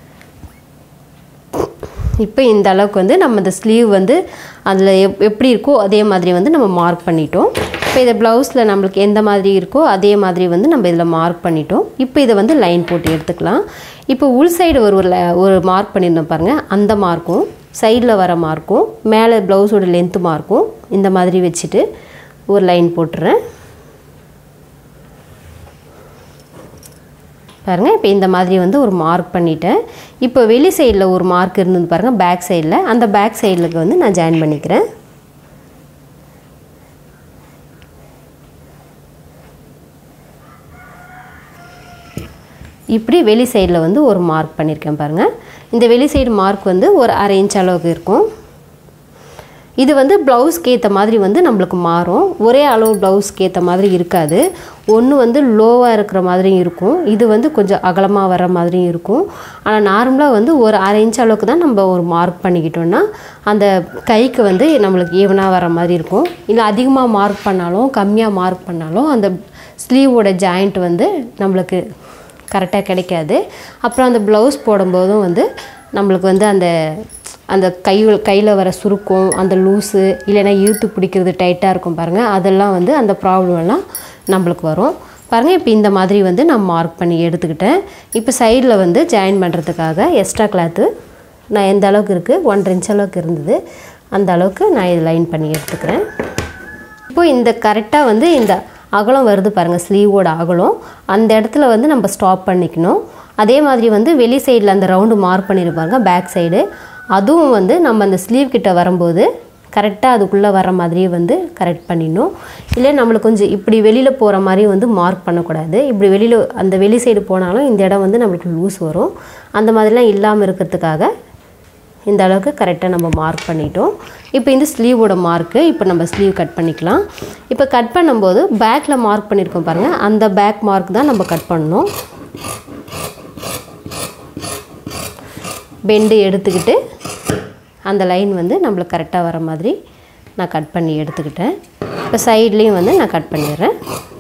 இப்போ இந்த அளவுக்கு வந்து நம்ம இந்த ஸ்லீவ் வந்து அதில் எப்படி இருக்கோ அதே மாதிரி வந்து நம்ம மார்க் பண்ணிட்டோம். இப்போ இதை ப்ளவுஸில் நம்மளுக்கு எந்த மாதிரி இருக்கோ அதே மாதிரி வந்து நம்ம இதில் மார்க் பண்ணிட்டோம். இப்போ இதை வந்து லைன் போட்டு எடுத்துக்கலாம். இப்போ உள் சைடு ஒரு மார்க் பண்ணியிருந்தோம் பாருங்கள், அந்த மார்க்கும் சைடில் வர மார்க்கும் மேலே ப்ளவுஸோட லென்த்து மார்க்கும் இந்த மாதிரி வச்சுட்டு ஒரு லைன் போட்டுறேன் பாருங்கள். இப்போ இந்த மாதிரி வந்து ஒரு மார்க் பண்ணிவிட்டேன். இப்போ வெளி சைடில் ஒரு மார்க் இருந்தது பாருங்கள், பேக் சைடில், அந்த பேக் சைடில் வந்து நான் ஜாயின் பண்ணிக்கிறேன். இப்படி வெளி சைடில் வந்து ஒரு மார்க் பண்ணியிருக்கேன் பாருங்கள். இந்த வெளி சைடு மார்க் வந்து ஒரு 1/2 இன்ச் அளவுக்கு இருக்கும். இது வந்து ப்ளவுஸ்க்கு ஏற்ற மாதிரி வந்து நம்மளுக்கு மாறும், ஒரே அளவு ப்ளவுஸ்க்கு ஏற்ற மாதிரி இருக்காது. ஒன்று வந்து லோவாக இருக்கிற மாதிரியும் இருக்கும், இது வந்து கொஞ்சம் அகலமாக வர மாதிரியும் இருக்கும். ஆனால் நார்மலாக வந்து ஒரு 1/2 இன்ச் அளவுக்கு தான் நம்ம ஒரு மார்க் பண்ணிக்கிட்டோன்னா அந்த கைக்கு வந்து நம்மளுக்கு ஈவனாக வர மாதிரி இருக்கும். இல்லை அதிகமாக மார்க் பண்ணாலும் கம்மியாக மார்க் பண்ணாலும் அந்த ஸ்லீவோட ஜாயிண்ட் வந்து நம்மளுக்கு கரெக்டாக கிடைக்காது. அப்புறம் அந்த ப்ளவுஸ் போடும்போதும் வந்து நம்மளுக்கு வந்து அந்த கையில் வர சுருக்கம், அந்த லூஸு, இல்லைன்னா இழுத்து பிடிக்கிறது டைட்டாக இருக்கும் பாருங்கள், அதெல்லாம் வந்து அந்த ப்ராப்ளம் எல்லாம் நம்மளுக்கு வரும் பாருங்கள். இப்போ இந்த மாதிரி வந்து நான் மார்க் பண்ணி எடுத்துக்கிட்டேன். இப்போ சைடில் வந்து ஜாயின் பண்ணுறதுக்காக எக்ஸ்ட்ரா கிளாத்து நான் எந்த அளவுக்கு இருக்குது, 1/2 இன்ச் அளவுக்கு இருந்தது, அந்த அளவுக்கு நான் இது லைன் பண்ணி எடுத்துக்கிறேன். இப்போது இந்த கரெக்டாக வந்து இந்த அகலம் வருது பாருங்கள், ஸ்லீவோட அகலம், அந்த இடத்துல வந்து நம்ம ஸ்டாப் பண்ணிக்கணும். அதே மாதிரி வந்து வெளி சைடில் அந்த ரவுண்டு மார்க் பண்ணியிருப்பாங்க பேக் சைடு, அதுவும் வந்து நம்ம அந்த ஸ்லீவ் கிட்ட வரும்போது கரெக்டாக அதுக்குள்ளே வர மாதிரியே வந்து கரெக்ட் பண்ணிடணும். இல்லை நம்மளுக்கு கொஞ்சம் இப்படி வெளியில் போகிற மாதிரி வந்து மார்க் பண்ணக்கூடாது. இப்படி வெளியில் அந்த வெளி சைடு போனாலும் இந்த இடம் வந்து நம்மளுக்கு லூஸ் வரும். அந்த மாதிரிலாம் இல்லாமல் இருக்கிறதுக்காக இந்த அளவுக்கு கரெக்டாக நம்ம மார்க் பண்ணிட்டோம். இப்போ இந்த ஸ்லீவோட மார்க்கு இப்போ நம்ம ஸ்லீவ் கட் பண்ணிக்கலாம். இப்போ கட் பண்ணும்போது பேக்கில் மார்க் பண்ணியிருக்கோம் பாருங்கள், அந்த பேக் மார்க் தான் நம்ம கட் பண்ணணும். பெண்டு எடுத்துக்கிட்டு அந்த லைன் வந்து நம்மளுக்கு கரெக்டாக வர மாதிரி நான் கட் பண்ணி எடுத்துக்கிட்டேன். இப்போ சைட்லேயும் வந்து நான் கட் பண்ணிடுறேன்,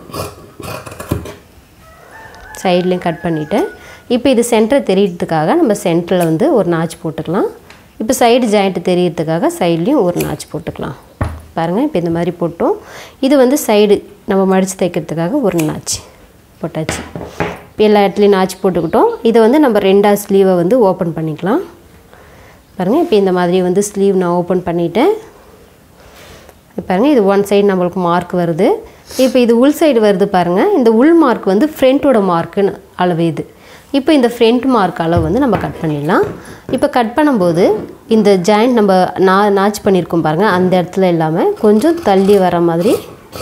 சைட்லேயும் கட் பண்ணிவிட்டேன். இப்போ இது சென்டர் தெரியறதுக்காக நம்ம சென்டரில் வந்து ஒரு நாச் போட்டுக்கலாம். இப்போ சைடு ஜாயிண்ட் தெரியறதுக்காக சைட்லேயும் ஒரு நாச் போட்டுக்கலாம் பாருங்கள். இப்போ இந்த மாதிரி போட்டோம். இது வந்து சைடு நம்ம மடித்து தைக்கிறதுக்காக ஒரு நாச் போட்டாச்சு. இப்போ எல்லா இடத்துலையும் நாச் போட்டுக்கிட்டோம். இதை வந்து நம்ம 2ஆவது ஸ்லீவை வந்து ஓப்பன் பண்ணிக்கலாம் பாருங்கள். இப்போ இந்த மாதிரி வந்து ஸ்லீவ் நான் ஓப்பன் பண்ணிவிட்டேன் பாருங்கள். இது ஒன் சைடு நம்மளுக்கு மார்க் வருது. இப்போ இது உள் சைடு வருது பாருங்கள். இந்த உள் மார்க் வந்து ஃப்ரண்ட்டோட மார்க்குன்னு அளவு இது. இப்போ இந்த ஃப்ரண்ட் மார்க் அளவு வந்து நம்ம கட் பண்ணிடலாம். இப்போ கட் பண்ணும்போது இந்த ஜாயிண்ட் நம்ம நாச் பண்ணியிருக்கோம் பாருங்கள், அந்த இடத்துல இல்லாமல் கொஞ்சம் தள்ளி வர மாதிரி,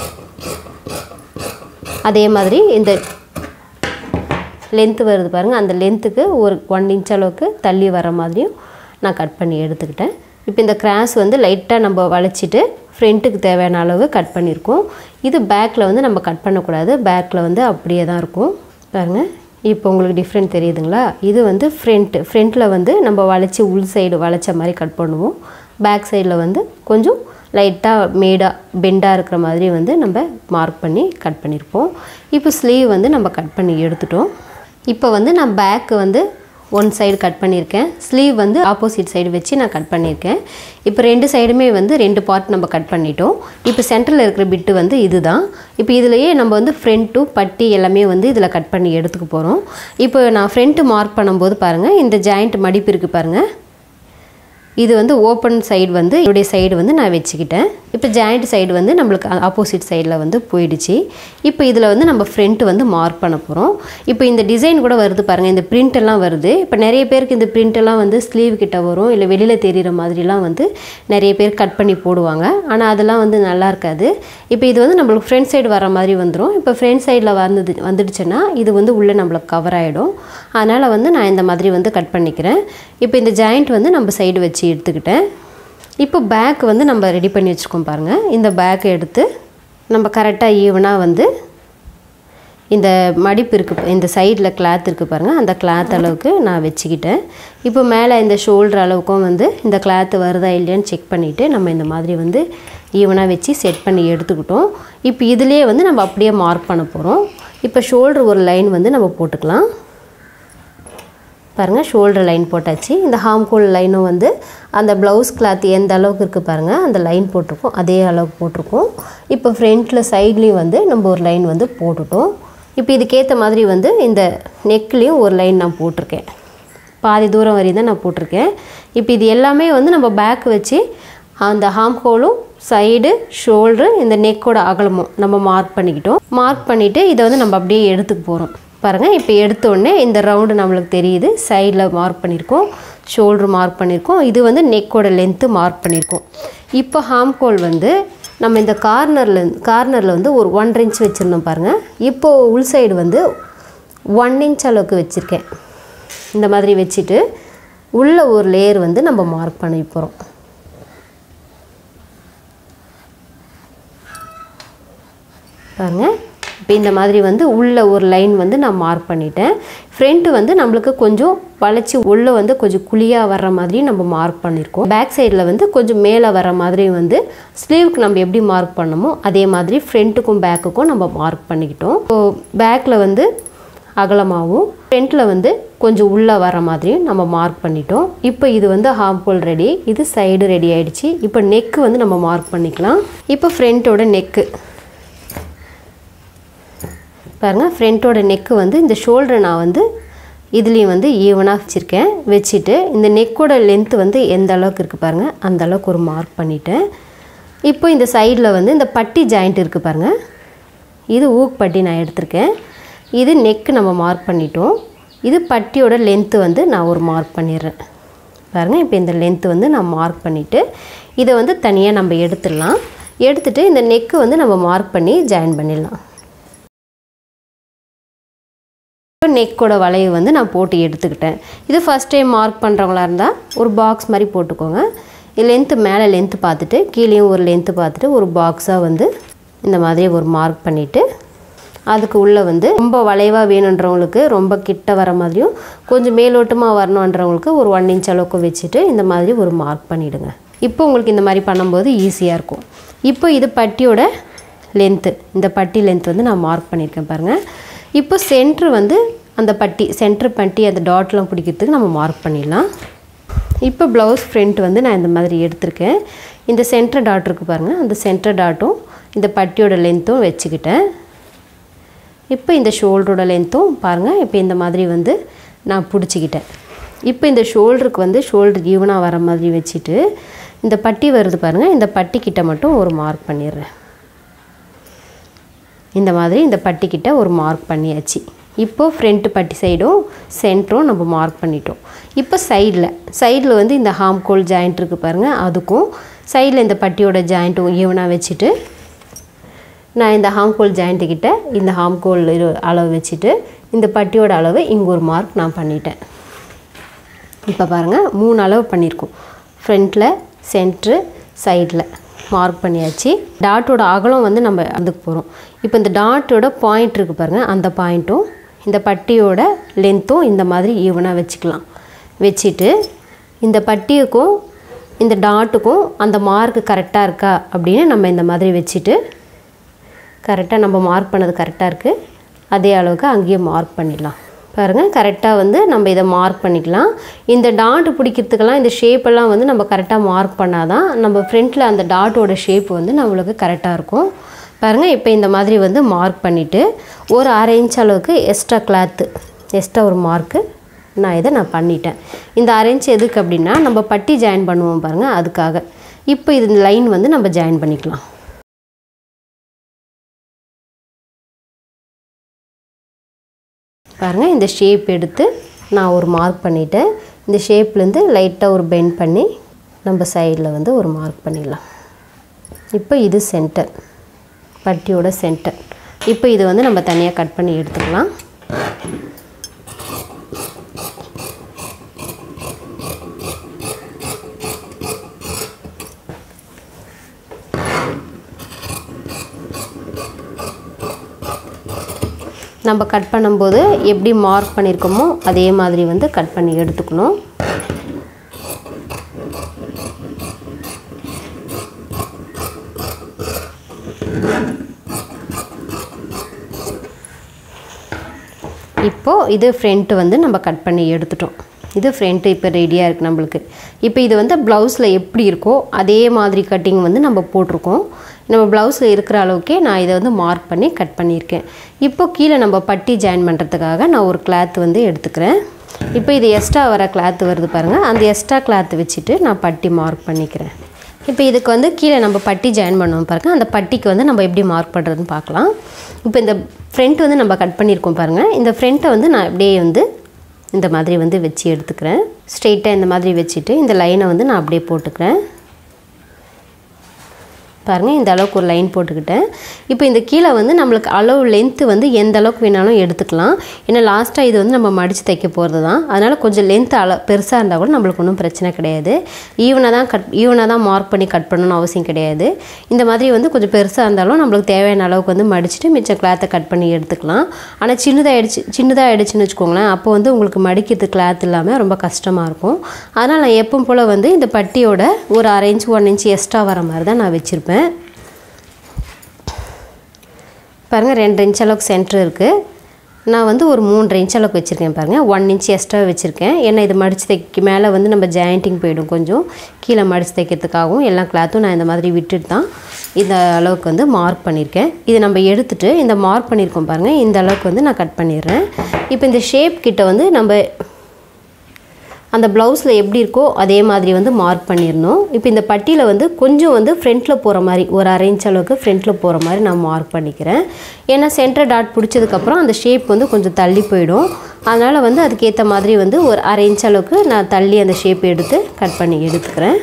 அதே மாதிரி இந்த லென்த்து வருது பாருங்கள், அந்த லென்த்துக்கு ஒரு 1 இன்ச் அளவுக்கு தள்ளி வர மாதிரியும் நான் கட் பண்ணி எடுத்துக்கிட்டேன். இப்போ இந்த கிராஸ் வந்து லைட்டாக நம்ம வளைச்சிட்டு ஃப்ரண்ட்டுக்கு தேவையான அளவு கட் பண்ணியிருக்கோம். இது பேக்கில் வந்து நம்ம கட் பண்ணக்கூடாது, பேக்கில் வந்து அப்படியே தான் இருக்கும். பாருங்கள், இப்போ உங்களுக்கு டிஃப்ரெண்ட் தெரியுதுங்களா? இது வந்து ஃப்ரண்ட்டில் வந்து நம்ம வளைச்சி உள் சைடு வளைச்ச மாதிரி கட் பண்ணுவோம். பேக் சைடில் வந்து கொஞ்சம் லைட்டாக பெண்டாக இருக்கிற மாதிரி வந்து நம்ம மார்க் பண்ணி கட் பண்ணியிருப்போம். இப்போ ஸ்லீவ் வந்து நம்ம கட் பண்ணி எடுத்துட்டோம். இப்போ வந்து நான் பேக்கு வந்து ஒன் சைடு கட் பண்ணியிருக்கேன், ஸ்லீவ் வந்து ஆப்போசிட் சைடு வச்சு நான் கட் பண்ணியிருக்கேன். இப்போ 2 சைடுமே வந்து 2 பார்ட் நம்ம கட் பண்ணிட்டோம். இப்போ சென்டரில் இருக்கிற பிட்டு வந்து இதுதான். இப்போ இதுலேயே நம்ம வந்து ஃப்ரண்ட்டும் பட்டி எல்லாமே வந்து இதில் கட் பண்ணி எடுத்துக்க போகிறோம். இப்போ நான் ஃப்ரண்ட்டு மார்க் பண்ணும்போது பாருங்கள், இந்த ஜாயிண்ட் மடிப்பு இருக்குது பாருங்கள், இது வந்து ஓப்பன் சைடு வந்து என்னுடைய சைடு வந்து நான் வச்சுக்கிட்டேன். இப்போ ஜாயிண்ட் சைடு வந்து நம்மளுக்கு ஆப்போசிட் சைடில் வந்து போயிடுச்சு. இப்போ இதில் வந்து நம்ம ஃப்ரண்ட் வந்து மார்க் பண்ண போகிறோம். இப்போ இந்த டிசைன் கூட வருது பாருங்கள், இந்த பிரிண்ட் எல்லாம் வருது. இப்போ நிறைய பேருக்கு இந்த பிரிண்ட் எல்லாம் வந்து ஸ்லீவ் கிட்ட வரும், இல்லை வெளியில் தெரிகிற மாதிரிலாம் வந்து நிறைய பேர் கட் பண்ணி போடுவாங்க. ஆனால் அதெல்லாம் வந்து நல்லா இருக்காது. இப்போ இது வந்து நம்மளுக்கு ஃப்ரண்ட் சைடு வர மாதிரி வந்துடும். இப்போ ஃப்ரண்ட் சைடில் வந்துடுச்சுன்னா இது வந்து உள்ளே நம்மளுக்கு கவர் ஆகிடும். அதனால் வந்து நான் இந்த மாதிரி வந்து கட் பண்ணிக்கிறேன். இப்போ இந்த ஜாயிண்ட் வந்து நம்ம சைடு வச்சு எடுத்துக்கிட்டேன். இப்போ பேக் வந்து நம்ம ரெடி பண்ணி வச்சுருக்கோம் பாருங்கள். இந்த பேக்கை எடுத்து நம்ம கரெக்டாக ஈவனாக வந்து இந்த மடிப்பு இருக்குது, இந்த சைடில் கிளாத் இருக்குது பாருங்கள், அந்த கிளாத் அளவுக்கு நான் வச்சுக்கிட்டேன். இப்போ மேலே இந்த ஷோல்டர் அளவுக்கும் வந்து இந்த கிளாத்து வருதா இல்லையான்னு செக் பண்ணிவிட்டு நம்ம இந்த மாதிரி வந்து ஈவனாக வச்சு செட் பண்ணி எடுத்துக்கிட்டோம். இப்போ இதிலே வந்து நம்ம அப்படியே மார்க் பண்ண போகிறோம். இப்போ ஷோல்டர் ஒரு லைன் வந்து நம்ம போட்டுக்கலாம். பாருங்கள், ஷோல்டர் லைன் போட்டாச்சு. இந்த ஹார்ம்ஹோல் லைனும் வந்து அந்த ப்ளவுஸ் கிளாத் எந்த அளவுக்கு இருக்குது பாருங்கள், அந்த லைன் போட்டிருக்கோம், அதே அளவுக்கு போட்டிருக்கோம். இப்போ ஃப்ரண்ட்டில் சைட்லேயும் வந்து நம்ம ஒரு லைன் வந்து போட்டுட்டோம். இப்போ இதுக்கேற்ற மாதிரி வந்து இந்த நெக்லேயும் ஒரு லைன் நான் போட்டிருக்கேன், பாதி தூரம் வரையும் தான் நான் போட்டிருக்கேன். இப்போ இது எல்லாமே வந்து நம்ம பேக் வச்சு அந்த ஹார்ம்ஹோலும் சைடு ஷோல்டரு இந்த நெக்கோட அகலமும் நம்ம மார்க் பண்ணிக்கிட்டோம். மார்க் பண்ணிவிட்டு இதை வந்து நம்ம அப்படியே எடுத்துக்க போகிறோம். பாருங்கள், இப்போ எடுத்தோடனே இந்த ரவுண்டு நம்மளுக்கு தெரியுது. சைடில் மார்க் பண்ணியிருக்கோம், ஷோல்ட்ரு மார்க் பண்ணியிருக்கோம், இது வந்து நெக்கோட லென்த்து மார்க் பண்ணியிருக்கோம். இப்போ ஹார்ம்ஹோல் வந்து நம்ம இந்த கார்னரில் வந்து ஒரு 1 இன்ச் வச்சுருந்தோம் பாருங்கள். இப்போது உள் சைடு வந்து 1 இன்ச் அளவுக்கு வச்சுருக்கேன். இந்த மாதிரி வச்சுட்டு உள்ள ஒரு லேயர் வந்து நம்ம மார்க் பண்ணி போகிறோம். பாருங்கள், இப்போ இந்த மாதிரி வந்து உள்ள ஒரு லைன் வந்து நான் மார்க் பண்ணிட்டேன். ஃப்ரண்ட்டு வந்து நம்மளுக்கு கொஞ்சம் வளைச்சி உள்ளே வந்து கொஞ்சம் குழியாக வர்ற மாதிரி நம்ம மார்க் பண்ணியிருக்கோம். பேக் சைடில் வந்து கொஞ்சம் மேலே வர மாதிரி வந்து ஸ்லீவுக்கு நம்ம எப்படி மார்க் பண்ணமோ அதே மாதிரி ஃப்ரண்ட்டுக்கும் பேக்குக்கும் நம்ம மார்க் பண்ணிக்கிட்டோம். ஸோ பேக்கில் வந்து அகலமாகவும் ஃப்ரண்ட்டில் வந்து கொஞ்சம் உள்ளே வர மாதிரியும் நம்ம மார்க் பண்ணிட்டோம். இப்போ இது வந்து ஹார்ம்ஹோல் ரெடி, இது சைடு ரெடி ஆகிடுச்சு. இப்போ நெக்கு வந்து நம்ம மார்க் பண்ணிக்கலாம். இப்போ ஃப்ரண்ட்டோட நெக்கு பாருங்கள், ஃப்ரண்ட்டோட நெக்கு வந்து இந்த ஷோல்டரை நான் வந்து இதுலேயும் வந்து ஈவனாக வச்சுருக்கேன். வச்சுட்டு இந்த நெக்கோட லென்த்து வந்து எந்த அளவுக்கு இருக்குது பாருங்கள், அந்த அளவுக்கு ஒரு மார்க் பண்ணிவிட்டேன். இப்போ இந்த சைடில் வந்து இந்த பட்டி ஜாயிண்ட் இருக்குது பாருங்கள், இது ஊக் பட்டி நான் எடுத்திருக்கேன். இது நெக்கு நம்ம மார்க் பண்ணிட்டோம். இது பட்டியோட லென்த்து வந்து நான் ஒரு மார்க் பண்ணிடுறேன் பாருங்கள். இப்போ இந்த லென்த்து வந்து நான் மார்க் பண்ணிவிட்டு இதை வந்து தனியாக நம்ம எடுத்துடலாம். எடுத்துகிட்டு இந்த நெக்கு வந்து நம்ம மார்க் பண்ணி ஜாயின் பண்ணிடலாம். நெக்கோட வளைவு வந்து நான் போட்டு எடுத்துக்கிட்டேன். இது ஃபஸ்ட் டைம் மார்க் பண்ணுறவங்களா இருந்தால் ஒரு பாக்ஸ் மாதிரி போட்டுக்கோங்க. லென்த்து மேலே லென்த்து பார்த்துட்டு கீழேயும் ஒரு லென்த்து பார்த்துட்டு ஒரு பாக்ஸாக வந்து இந்த மாதிரி ஒரு மார்க் பண்ணிவிட்டு அதுக்கு உள்ளே வந்து ரொம்ப வளைவாக வேணுன்றவங்களுக்கு ரொம்ப கிட்ட வர மாதிரியும் கொஞ்சம் மேலோட்டமாக வரணுன்றவங்களுக்கு ஒரு 1 இன்ச் அளவுக்கு வச்சுட்டு இந்த மாதிரி ஒரு மார்க் பண்ணிவிடுங்க. இப்போ உங்களுக்கு இந்த மாதிரி பண்ணும்போது ஈஸியாக இருக்கும். இப்போ இது பட்டியோட லென்த்து, இந்த பட்டி லென்த் வந்து நான் மார்க் பண்ணியிருக்கேன் பாருங்கள். இப்போ சென்ட்ரு வந்து அந்த சென்ட்ரு பட்டி அந்த டாட்லாம் பிடிக்கிறதுக்கு நம்ம மார்க் பண்ணிடலாம். இப்போ ப்ளவுஸ் ஃப்ரண்ட் வந்து நான் இந்த மாதிரி எடுத்திருக்கேன். இந்த சென்டர் டாட் இருக்குது பாருங்கள், அந்த சென்டர் டாட்டும் இந்த பட்டியோட லென்த்தும் வச்சுக்கிட்டேன். இப்போ இந்த ஷோல்டரோட லென்த்தும் பாருங்கள், இப்போ இந்த மாதிரி வந்து நான் பிடிச்சிக்கிட்டேன். இப்போ இந்த ஷோல்டருக்கு வந்து ஷோல்டர் ஈவனாக வர மாதிரி வச்சுட்டு இந்த பட்டி வருது பாருங்கள், இந்த பட்டிக்கிட்ட மட்டும் ஒரு மார்க் பண்ணிடுறேன். இந்த மாதிரி இந்த பட்டிக்கிட்ட ஒரு மார்க் பண்ணியாச்சு. இப்போது ஃப்ரண்ட் பட்டி சைடும் சென்டரும் நம்ம மார்க் பண்ணிட்டோம். இப்போ சைடில் வந்து இந்த ஹார்ம்ஹோல் ஜாயிண்ட் இருக்குது பாருங்கள், அதுக்கும் சைடில் இந்த பட்டியோட ஜாயிண்ட்டும் ஈவனாக வச்சுட்டு நான் இந்த ஹார்ம்ஹோல் ஜாயிண்ட்டுக்கிட்ட இந்த ஹார்ம்ஹோல் அளவு வச்சுட்டு இந்த பட்டியோட அளவு இங்கே ஒரு மார்க் நான் பண்ணிட்டேன். இப்போ பாருங்கள் 3 அளவு பண்ணியிருக்கோம், ஃப்ரண்ட்டில், சென்ட்ரு, சைடில். மார்க் பண்ணியாச்சு. டாட்டோட அகலம் வந்து நம்ம அதுக்கு போகிறோம். இப்போ இந்த டாட்டோட பாயிண்ட் இருக்குது பாருங்கள், அந்த பாயிண்ட்டும் இந்த பட்டியோட லென்த்தும் இந்த மாதிரி ஈவனாக வச்சுக்கலாம். வச்சுட்டு இந்த பட்டியுக்கும் இந்த டாட்டுக்கும் அந்த மார்க்கு கரெக்டாக இருக்கா அப்படின்னு நம்ம இந்த மாதிரி வச்சுட்டு கரெக்டாக நம்ம மார்க் பண்ணது கரெக்டாக இருக்குது அதே அளவுக்கு அங்கேயும் மார்க் பண்ணிடலாம். பாருங்கள், கரெக்டாக வந்து நம்ம இதை மார்க் பண்ணிக்கலாம். இந்த டாட் பிடிக்கிறதுக்கெல்லாம் இந்த ஷேப்பெல்லாம் வந்து நம்ம கரெக்டாக மார்க் பண்ணால் தான் நம்ம ஃப்ரண்ட்டில் அந்த டாட்டோட ஷேப் வந்து நம்மளுக்கு கரெக்டாக இருக்கும். பாருங்கள், இப்போ இந்த மாதிரி வந்து மார்க் பண்ணிவிட்டு ஒரு 1/2 இன்ச் அளவுக்கு எக்ஸ்ட்ரா கிளாத்து எக்ஸ்ட்ரா ஒரு மார்க்கு நான் பண்ணிட்டேன். இந்த 1/2 இன்ச் எதுக்கு அப்படின்னா நம்ம பட்டி ஜாயின் பண்ணுவோம் பாருங்கள், அதுக்காக. இப்போ இது லைன் வந்து நம்ம ஜாயின் பண்ணிக்கலாம். பாருங்கள், இந்த ஷேப் எடுத்து நான் ஒரு மார்க் பண்ணிவிட்டேன். இந்த ஷேப்லேருந்து லைட்டாக ஒரு பெண்ட் பண்ணி நம்ம சைடில் வந்து ஒரு மார்க் பண்ணிடலாம். இப்போ இது சென்டர், பட்டியோட சென்டர். இப்போ இது வந்து நம்ம தனியாக கட் பண்ணி எடுத்துக்கலாம். நம்ம கட் பண்ணும்போது எப்படி மார்க் பண்ணியிருக்கோமோ அதே மாதிரி வந்து கட் பண்ணி எடுத்துக்கணும். இப்போது இது ஃப்ரண்ட்டு வந்து நம்ம கட் பண்ணி எடுத்துட்டோம். இது ஃப்ரண்ட்டு இப்போ ரெடியாக இருக்குது நம்மளுக்கு. இப்போ இது வந்து ப்ளவுஸில் எப்படி இருக்கோ அதே மாதிரி கட்டிங் வந்து நம்ம போட்டிருக்கோம். நம்ம ப்ளவுஸில் இருக்கிற அளவுக்கே நான் இதை வந்து மார்க் பண்ணி கட் பண்ணியிருக்கேன். இப்போ கீழே நம்ம பட்டி ஜாயின் பண்ணுறதுக்காக நான் ஒரு கிளாத் வந்து எடுத்துக்கிறேன். இப்போ இது எக்ஸ்ட்ரா வர கிளாத் வருது பாருங்கள், அந்த எக்ஸ்ட்ரா கிளாத் வச்சுட்டு நான் பட்டி மார்க் பண்ணிக்கிறேன். இப்போ இதுக்கு வந்து கீழே நம்ம பட்டி ஜாயின் பண்ணுவோம் பாருங்கள், அந்த பட்டிக்கு வந்து நம்ம எப்படி மார்க் பண்ணுறதுன்னு பார்க்கலாம். இப்போ இந்த ஃப்ரண்ட் வந்து நம்ம கட் பண்ணியிருக்கோம் பாருங்கள், இந்த ஃப்ரண்ட்டை வந்து நான் அப்படியே வந்து இந்த மாதிரி வந்து வச்சு எடுத்துக்கிறேன். ஸ்ட்ரெயிட்டாக இந்த மாதிரி வச்சுட்டு இந்த லைனை வந்து நான் அப்படியே போட்டுக்கிறேன். பாருங்கள், இந்த அளவுக்கு ஒரு லைன் போட்டுக்கிட்டேன். இப்போ இந்த கீழே வந்து நம்மளுக்கு அளவு லென்த்து வந்து எந்த அளவுக்கு வேணாலும் எடுத்துக்கலாம். ஏன்னா லாஸ்ட்டாக இது வந்து நம்ம மடித்து தைக்க போகிறது தான். அதனால் கொஞ்சம் லென்த்து பெருசாக இருந்தால் கூட நம்மளுக்கு ஒன்றும் பிரச்சனை கிடையாது. ஈவனாக தான் மார்க் பண்ணி கட் பண்ணணும்னு அவசியம் கிடையாது. இந்த மாதிரி வந்து கொஞ்சம் பெருசாக இருந்தாலும் நம்மளுக்கு தேவையான அளவுக்கு வந்து மடிச்சுட்டு மிச்சம் கிளாத்தை கட் பண்ணி எடுத்துக்கலாம். ஆனால் சின்னதாகிடுச்சுன்னு வச்சுக்கோங்களேன், அப்போ வந்து உங்களுக்கு மடிக்கிறது கிளாத் இல்லாமல் ரொம்ப கஷ்டமாக இருக்கும். அதனால் நான் எப்பவும் போல் வந்து இந்த பட்டியோட ஒரு 1/2 இன்ச் 1 இன்ச் எக்ஸ்ட்ரா வர மாதிரி தான் நான் வச்சுருப்பேன். பாருங்கள், 2 இன்ச் அளவுக்கு சென்டர் இருக்குது. நான் வந்து ஒரு 3 இன்ச் அளவுக்கு வச்சுருக்கேன். பாருங்கள், 1 இன்ச் எக்ஸ்ட்ரா வச்சுருக்கேன். ஏன்னா இது மடித்து தைக்க மேலே வந்து நம்ம ஜாயிண்டிங் போயிடும், கொஞ்சம் கீழே மடித்து தைக்கிறதுக்காகவும் எல்லா கிளாத்தும் நான் இந்த மாதிரி விட்டுட்டு தான் இந்த அளவுக்கு வந்து மார்க் பண்ணியிருக்கேன். இதை நம்ம எடுத்துகிட்டு இந்த மார்க் பண்ணியிருக்கோம் பாருங்கள், இந்த அளவுக்கு வந்து நான் கட் பண்ணிடுறேன். இப்போ இந்த ஷேப் கிட்ட வந்து நம்ம அந்த ப்ளவுஸில் எப்படி இருக்கோ அதே மாதிரி வந்து மார்க் பண்ணிடணும். இப்போ இந்த பட்டியில் வந்து கொஞ்சம் வந்து ஃப்ரண்ட்டில் போகிற மாதிரி ஒரு 1/2 இன்ச் அளவுக்கு ஃப்ரண்ட்டில் போகிற மாதிரி நான் மார்க் பண்ணிக்கிறேன். ஏன்னா சென்டர் டாட் பிடிச்சதுக்கப்புறம் அந்த ஷேப் வந்து கொஞ்சம் தள்ளி போயிடும். அதனால் வந்து அதுக்கேற்ற மாதிரி வந்து ஒரு 1/2 இன்ச் அளவுக்கு நான் தள்ளி அந்த ஷேப் எடுத்து கட் பண்ணி எடுத்துக்கிறேன்.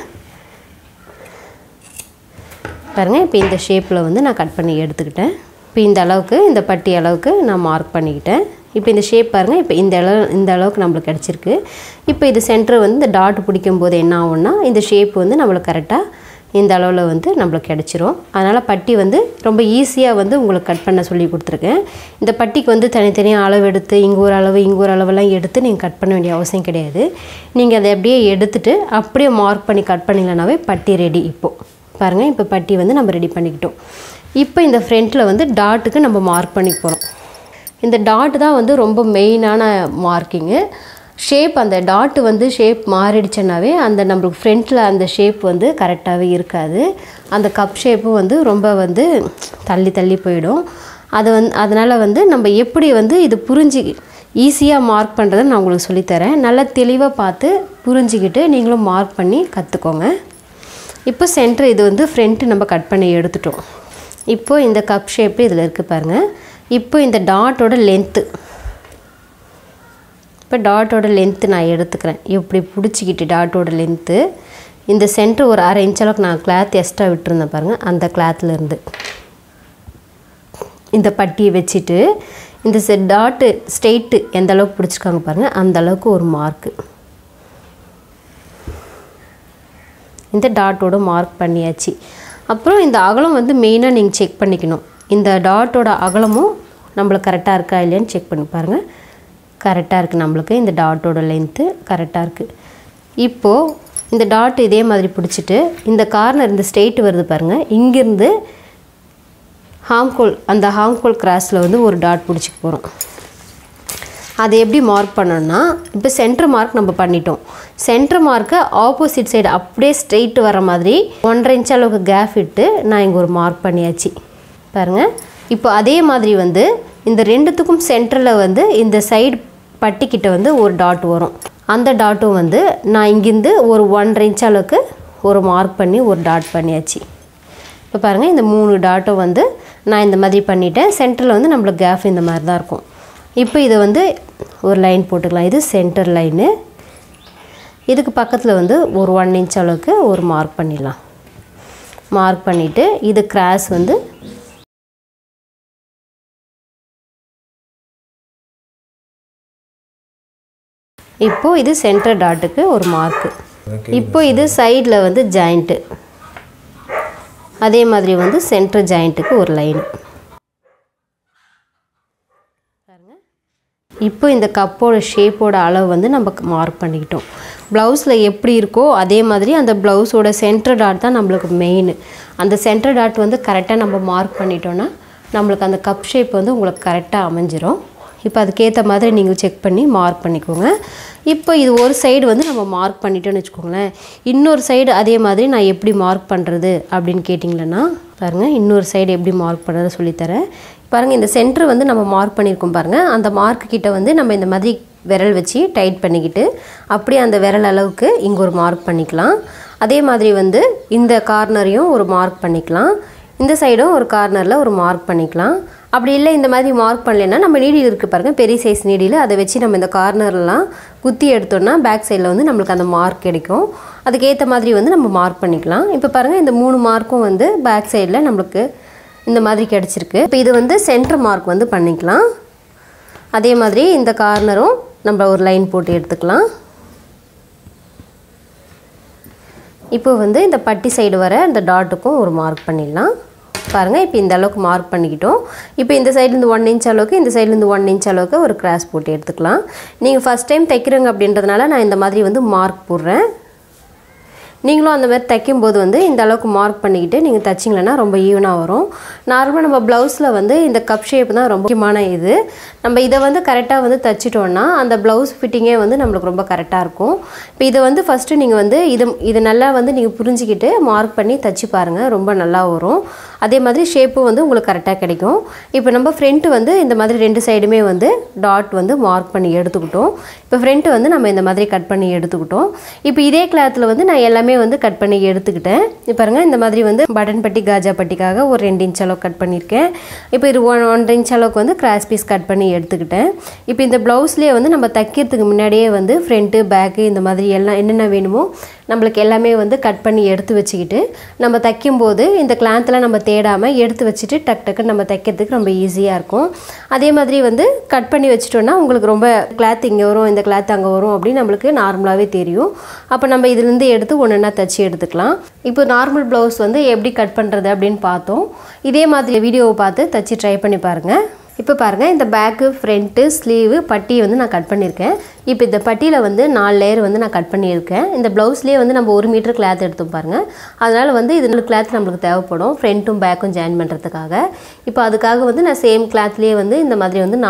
பாருங்கள், இப்போ இந்த ஷேப்பில் வந்து நான் கட் பண்ணி எடுத்துக்கிட்டேன். இப்போ இந்த அளவுக்கு இந்த பட்டி அளவுக்கு நான் மார்க் பண்ணிக்கிட்டேன். இப்போ இந்த ஷேப் பாருங்கள், இப்போ இந்த அளவுக்கு நம்மளுக்கு கிடச்சிருக்கு. இப்போ இது சென்டர் வந்து இந்த டாட் பிடிக்கும் போது என்ன ஆகும்னா இந்த ஷேப் வந்து நம்மளுக்கு கரெக்டாக இந்த அளவில் வந்து நம்மளுக்கு கிடச்சிரும். அதனால் பட்டி வந்து ரொம்ப ஈஸியாக வந்து உங்களுக்கு கட் பண்ண சொல்லி கொடுத்துருக்கேன். இந்த பட்டிக்கு வந்து தனித்தனியாக அளவு எடுத்து இங்கே ஒரு அளவெல்லாம் எடுத்து நீங்கள் கட் பண்ண வேண்டிய அவசியம் கிடையாது. நீங்கள் அதை அப்படியே எடுத்துகிட்டு அப்படியே மார்க் பண்ணி கட் பண்ணிங்கனாவே பட்டி ரெடி. இப்போது பாருங்கள், இப்போ பட்டி வந்து நம்ம ரெடி பண்ணிக்கிட்டோம். இப்போ இந்த ஃப்ரண்ட்டில் வந்து டாட்டுக்கு நம்ம மார்க் பண்ணி போகிறோம். இந்த டாட் தான் வந்து ரொம்ப மெயினான மார்க்கிங்கு. ஷேப் அந்த டாட்டு வந்து ஷேப் மாறிடுச்சுன்னாவே அந்த நம்மளுக்கு ஃப்ரண்ட்டில் அந்த ஷேப் வந்து கரெக்டாகவே இருக்காது. அந்த கப் ஷேப்பும் வந்து ரொம்ப வந்து தள்ளி போயிடும். அதனால் வந்து நம்ம எப்படி வந்து இது ஈஸியாக மார்க் பண்ணுறதை நான் உங்களுக்கு சொல்லித்தரேன். நல்லா தெளிவாக பார்த்து புரிஞ்சுக்கிட்டு நீங்களும் மார்க் பண்ணி கற்றுக்கோங்க. இப்போ சென்டர் இது வந்து ஃப்ரண்ட்டு நம்ம கட் பண்ணி எடுத்துட்டோம். இப்போது இந்த கப் ஷேப்பு இதில் இருக்குது பாருங்கள். இப்போ இந்த டாட்டோட லென்த்து நான் எடுத்துக்கிறேன். இப்படி பிடிச்சிக்கிட்டு டாட்டோட லென்த்து இந்த சென்டர் ஒரு 1/2 இன்ச் அளவுக்கு நான் கிளாத் எக்ஸ்ட்ரா விட்டுருந்தேன் பாருங்கள். அந்த கிளாத்லேருந்து இந்த பட்டியை வச்சுட்டு இந்த டாட்டு ஸ்ட்ரெயிட்டு எந்த அளவுக்கு பிடிச்சிருக்காங்க பாருங்கள், அந்த அளவுக்கு ஒரு மார்க்கு இந்த டாட்டோட மார்க் பண்ணியாச்சு. அப்புறம் இந்த அகலம் வந்து மெயினாக நீங்கள் செக் பண்ணிக்கணும். இந்த டாட்டோட அகலமும் நம்மளுக்கு கரெக்டாக இருக்கா இல்லையான்னு செக் பண்ணி பாருங்கள். கரெக்டாக இருக்குது, நம்மளுக்கு இந்த டாட்டோட லென்த்து கரெக்டாக இருக்குது. இப்போது இந்த டாட் இதே மாதிரி பிடிச்சிட்டு இந்த கார்னர் இந்த ஸ்ட்ரெயிட் வருது பாருங்கள், இங்கேருந்து ஹாம்கோல் அந்த ஹாம்கோல் கிராஸில் வந்து ஒரு டாட் பிடிச்சிக்க போகிறோம். அதை எப்படி மார்க் பண்ணோன்னா, இப்போ சென்டர் மார்க் நம்ம பண்ணிட்டோம். சென்டர் மார்க்கை ஆப்போசிட் சைடு அப்படியே ஸ்ட்ரெயிட் வர மாதிரி 1.5 இன்ச் அளவுக்கு கேப் விட்டு நான் இங்கே ஒரு மார்க் பண்ணியாச்சு பாருங்கள். இப்போ அதே மாதிரி வந்து இந்த ரெண்டுத்துக்கும் சென்டரில் வந்து இந்த சைடு பட்டிக்கிட்ட வந்து ஒரு டாட் வரும். அந்த டாட்டும் வந்து நான் இங்கேருந்து ஒரு 1.5 இன்ச் அளவுக்கு ஒரு மார்க் பண்ணி ஒரு டாட் பண்ணியாச்சு. இப்போ பாருங்கள், இந்த 3 டாட்டும் வந்து நான் இந்த மாதிரி பண்ணிட்டேன். சென்டரில் வந்து நம்மளுக்கு கேப் இந்த மாதிரி தான் இருக்கும். இப்போ இதை வந்து ஒரு லைன் போட்டுக்கலாம். இது சென்டர் லைனு. இதுக்கு பக்கத்தில் வந்து ஒரு 1 இன்ச் அளவுக்கு ஒரு மார்க் பண்ணிடலாம். மார்க் பண்ணிவிட்டு இது கிராஸ் வந்து இப்போது இது சென்டர் டாட்டுக்கு ஒரு மார்க்கு. இப்போ இது சைடில் வந்து ஜாயிண்ட்டு, அதே மாதிரி வந்து சென்டர் ஜாயிண்ட்டுக்கு ஒரு லைனு. இப்போ இந்த கப்போட ஷேப்போட அளவு வந்து நம்ம மார்க் பண்ணிக்கிட்டோம். ப்ளவுஸில் எப்படி இருக்கோ அதே மாதிரி அந்த ப்ளவுஸோட சென்டர் டாட் தான் நம்மளுக்கு மெயின். அந்த சென்டர் டாட் வந்து கரெக்டாக நம்ம மார்க் பண்ணிட்டோன்னா நம்மளுக்கு அந்த கப் ஷேப் வந்து உங்களுக்கு கரெக்டாக அமைஞ்சிரும். இப்போ அதுக்கேற்ற மாதிரி நீங்கள் செக் பண்ணி மார்க் பண்ணிக்கோங்க. இப்போ இது ஒரு சைடு வந்து நம்ம மார்க் பண்ணிட்டோன்னு வச்சுக்கோங்களேன். இன்னொரு சைடு அதே மாதிரி நான் எப்படி மார்க் பண்ணுறது அப்படின்னு கேட்டிங்களேன்னா பாருங்கள், இன்னொரு சைடு எப்படி மார்க் பண்ணுறது சொல்லித்தரேன் பாருங்கள். இந்த சென்டர் வந்து நம்ம மார்க் பண்ணியிருக்கோம் பாருங்கள். அந்த மார்க்கு கிட்ட வந்து நம்ம இந்த மாதிரி விரல் வச்சு டைட் பண்ணிக்கிட்டு அப்படியே அந்த விரல் அளவுக்கு இங்கே ஒரு மார்க் பண்ணிக்கலாம். அதே மாதிரி வந்து இந்த கார்னரையும் ஒரு மார்க் பண்ணிக்கலாம். இந்த சைடும் ஒரு கார்னரில் ஒரு மார்க் பண்ணிக்கலாம். அப்படி இல்லை இந்த மாதிரி மார்க் பண்ணலைன்னா நம்ம நீடில் இருக்குது பாருங்கள், பெரிய சைஸ் நீடில், அதை வச்சு நம்ம இந்த கார்னர்லாம் குத்தி எடுத்தோன்னா பேக் சைடில் வந்து நம்மளுக்கு அந்த மார்க் கிடைக்கும். அதுக்கேற்ற மாதிரி வந்து நம்ம மார்க் பண்ணிக்கலாம். இப்போ பாருங்கள், இந்த 3 மார்க்கும் வந்து பேக் சைடில் நம்மளுக்கு இந்த மாதிரி கிடச்சிருக்கு. இப்போ இது வந்து சென்டர் மார்க் வந்து பண்ணிக்கலாம். அதே மாதிரி இந்த கார்னரும் நம்ம ஒரு லைன் போட்டு எடுத்துக்கலாம். இப்போ வந்து இந்த பட்டி சைடு வர இந்த டாட்டுக்கும் ஒரு மார்க் பண்ணிடலாம் பாருங்கள். இப்போ இந்த அளவுக்கு மார்க் பண்ணிக்கிட்டோம். இப்போ இந்த சைட்லேருந்து 1 இன்ச் அளவுக்கு, இந்த சைட்லேருந்து 1 இன்ச் அளவுக்கு ஒரு கிராஸ் போட்டு எடுத்துக்கலாம். நீங்கள் ஃபஸ்ட் டைம் தைக்கிறங்க அப்படின்றதுனால நான் இந்த மாதிரி வந்து மார்க் போடுறேன். நீங்களும் அந்த மாதிரி தைக்கும்போது வந்து இந்த அளவுக்கு மார்க் பண்ணிக்கிட்டு நீங்கள் தைச்சிங்களன்னா ரொம்ப ஈவனாக வரும். நார்மலாக நம்ம ப்ளவுஸில் வந்து இந்த கப் ஷேப் தான் ரொம்ப முக்கியமான இது. நம்ம இதை வந்து கரெக்டாக வந்து தைச்சிட்டோன்னா அந்த ப்ளவுஸ் ஃபிட்டிங்கே வந்து நம்மளுக்கு ரொம்ப கரெக்டாக இருக்கும். இப்போ இதை வந்து ஃபஸ்ட்டு நீங்கள் வந்து இது நல்லா வந்து நீங்கள் புரிஞ்சிக்கிட்டு மார்க் பண்ணி தைச்சி பாருங்கள், ரொம்ப நல்லா வரும். அதே மாதிரி ஷேப்பும் வந்து உங்களுக்கு கரெக்டாக கிடைக்கும். இப்போ நம்ம ஃப்ரண்ட்டு வந்து இந்த மாதிரி 2 சைடுமே வந்து டாட் வந்து மார்க் பண்ணி எடுத்துக்கிட்டோம். இப்போ ஃப்ரண்ட்டு வந்து நம்ம இந்த மாதிரி கட் பண்ணி எடுத்துக்கிட்டோம். இப்போ இதே கிளாத்தில் வந்து நான் எல்லாமே வந்து கட் பண்ணி எடுத்துக்கிட்டேன். இப்போ பாருங்கள், இந்த மாதிரி வந்து பட்டன் பட்டி காஜா பட்டிக்காக ஒரு 2 இன்ச் அளவுக்கு கட் பண்ணியிருக்கேன். இப்போ இது 1.5 இன்ச் அளவுக்கு வந்து கிராஸ் பீஸ் கட் பண்ணி எடுத்துக்கிட்டேன். இப்போ இந்த ப்ளவுஸ்லேயே வந்து நம்ம தைக்கிறதுக்கு முன்னாடியே வந்து ஃப்ரண்ட்டு பேக்கு இந்த மாதிரி எல்லாம் என்னென்ன வேணுமோ நம்மளுக்கு எல்லாமே வந்து கட் பண்ணி எடுத்து வச்சுக்கிட்டு நம்ம தைக்கும்போது இந்த கிளாத்தில் நம்ம தேடாமல் எடுத்து வச்சுட்டு டக்குன்னு நம்ம தைக்கிறதுக்கு ரொம்ப ஈஸியாக இருக்கும். அதே மாதிரி வந்து கட் பண்ணி வச்சுட்டோன்னா உங்களுக்கு ரொம்ப கிளாத் இங்கே வரும், இந்த கிளாத் அங்கே வரும் அப்படின்னு நம்மளுக்கு நார்மலாகவே தெரியும். அப்போ நம்ம இதுலேருந்து எடுத்து ஒன்றா தைச்சி எடுத்துக்கலாம். இப்போ நார்மல் ப்ளவுஸ் வந்து எப்படி கட் பண்ணுறது அப்படின்னு பார்த்தோம். இதே மாதிரி வீடியோவை பார்த்து தைச்சி ட்ரை பண்ணி பாருங்கள். இப்போ பாருங்கள், இந்த பேக்கு, ஃப்ரண்ட்டு, ஸ்லீவு, பட்டியை வந்து நான் கட் பண்ணியிருக்கேன். இப்போ இந்த பட்டியில் வந்து 4 லேயர் வந்து நான் கட் பண்ணியிருக்கேன். இந்த ப்ளவுஸ்லேயே வந்து நம்ம 1 மீட்டர் கிளாத் எடுத்தோம் பாருங்கள். அதனால் வந்து இது 4 கிளாத் நம்மளுக்கு தேவைப்படும் ஃப்ரண்ட்டும் பேக்கும் ஜாயின் பண்ணுறதுக்காக. இப்போ அதுக்காக வந்து நான் சேம் கிளாத்லேயே வந்து இந்த மாதிரி வந்து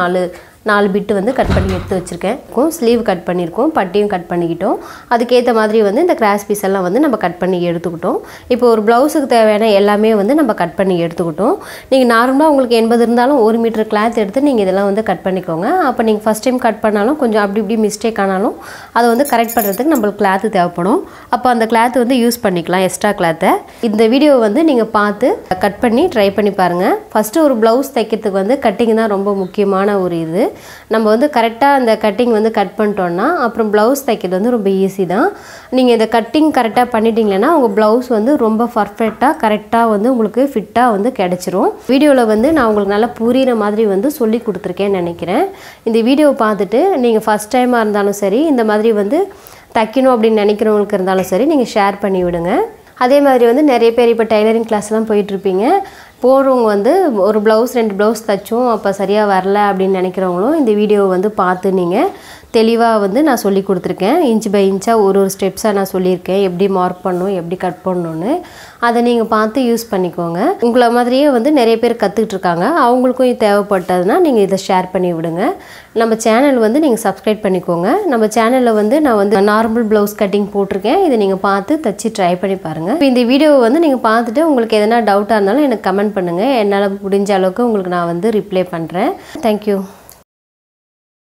4 பிட்டு வந்து கட் பண்ணி எடுத்து வச்சுருக்கேன். ஸ்லீவ் கட் பண்ணியிருக்கோம், பட்டியும் கட் பண்ணிக்கிட்டோம். அதுக்கேற்ற மாதிரி வந்து இந்த கிராஸ் பீஸ் எல்லாம் வந்து நம்ம கட் பண்ணி எடுத்துக்கிட்டோம். இப்போ ஒரு ப்ளவுஸுக்கு தேவையான எல்லாமே வந்து நம்ம கட் பண்ணி எடுத்துக்கிட்டோம். நீங்கள் நார்மலாக உங்களுக்கு 80 இருந்தாலும் 1 மீட்டர் கிளாத் எடுத்து நீங்கள் இதெல்லாம் வந்து கட் பண்ணிக்கோங்க. அப்போ நீங்கள் ஃபஸ்ட் டைம் கட் பண்ணாலும் கொஞ்சம் அப்படி இப்படி மிஸ்டேக் ஆனாலும் அதை வந்து கரெக்ட் பண்ணுறதுக்கு நம்மளுக்கு கிளாத்து தேவைப்படும். அப்போ அந்த கிளாத் வந்து யூஸ் பண்ணிக்கலாம், எக்ஸ்ட்ரா கிளாத்தை. இந்த வீடியோவை வந்து நீங்கள் பார்த்து கட் பண்ணி ட்ரை பண்ணி பாருங்கள். ஃபஸ்ட்டு ஒரு ப்ளவுஸ் தைக்கிறதுக்கு வந்து கட்டிங் தான் ரொம்ப முக்கியமான ஒரு இது. நம்ம வந்து கரெக்டாக அந்த கட்டிங் வந்து கட் பண்ணிட்டோன்னா அப்புறம் ப்ளவுஸ் தைக்கிறது வந்து ரொம்ப ஈஸி தான். நீங்கள் இந்த கட்டிங் கரெக்டாக பண்ணிட்டீங்கன்னா உங்கள் ப்ளவுஸ் வந்து ரொம்ப பர்ஃபெக்டாக கரெக்டாக வந்து உங்களுக்கு ஃபிட்டாக வந்து கிடச்சிரும். வீடியோவில் வந்து நான் உங்களுக்கு நல்லா புரிகிற மாதிரி வந்து சொல்லி கொடுத்துருக்கேன்னு நினைக்கிறேன். இந்த வீடியோவை பார்த்துட்டு நீங்கள் ஃபஸ்ட் டைமாக இருந்தாலும் சரி, இந்த மாதிரி வந்து தைக்கணும் அப்படின்னு நினைக்கிறவங்களுக்கு இருந்தாலும் சரி, நீங்கள் ஷேர் பண்ணி விடுங்க. அதே மாதிரி வந்து நிறைய பேர் இப்போ டைலரிங் கிளாஸ்லாம் போயிட்டுருப்பீங்க. போகிறவங்க வந்து ஒரு ப்ளவுஸ் 2 ப்ளவுஸ் தைச்சோம் அப்போ சரியாக வரல அப்படின்னு நினைக்கிறவங்களும் இந்த வீடியோவை வந்து பார்த்து நீங்கள் தெளிவாக வந்து நான் சொல்லி கொடுத்துருக்கேன். இன்ச் பை இன்ச்சாக ஒரு ஸ்டெப்ஸாக நான் சொல்லியிருக்கேன். எப்படி மார்க் பண்ணணும், எப்படி கட் பண்ணணுன்னு அதை நீங்கள் பார்த்து யூஸ் பண்ணிக்கோங்க. உங்களை மாதிரியே வந்து நிறைய பேர் கற்றுக்கிட்டு இருக்காங்க. அவங்களுக்கும் இது தேவைப்பட்டதுன்னா நீங்கள் இதை ஷேர் பண்ணி விடுங்க. நம்ம சேனல் வந்து நீங்கள் சப்ஸ்கிரைப் பண்ணிக்கோங்க. நம்ம சேனலில் வந்து நான் வந்து நார்மல் ப்ளவுஸ் கட்டிங் போட்டிருக்கேன். இதை நீங்கள் பார்த்து தச்சு ட்ரை பண்ணி பாருங்கள். இப்போ இந்த வீடியோவை வந்து நீங்கள் பார்த்துட்டு உங்களுக்கு எதனா டவுட்டாக இருந்தாலும் எனக்கு கமெண்ட் பண்ணுங்கள். என்னால் முடிஞ்ச அளவுக்கு உங்களுக்கு நான் வந்து ரிப்ளை பண்ணுறேன். தேங்க்யூ.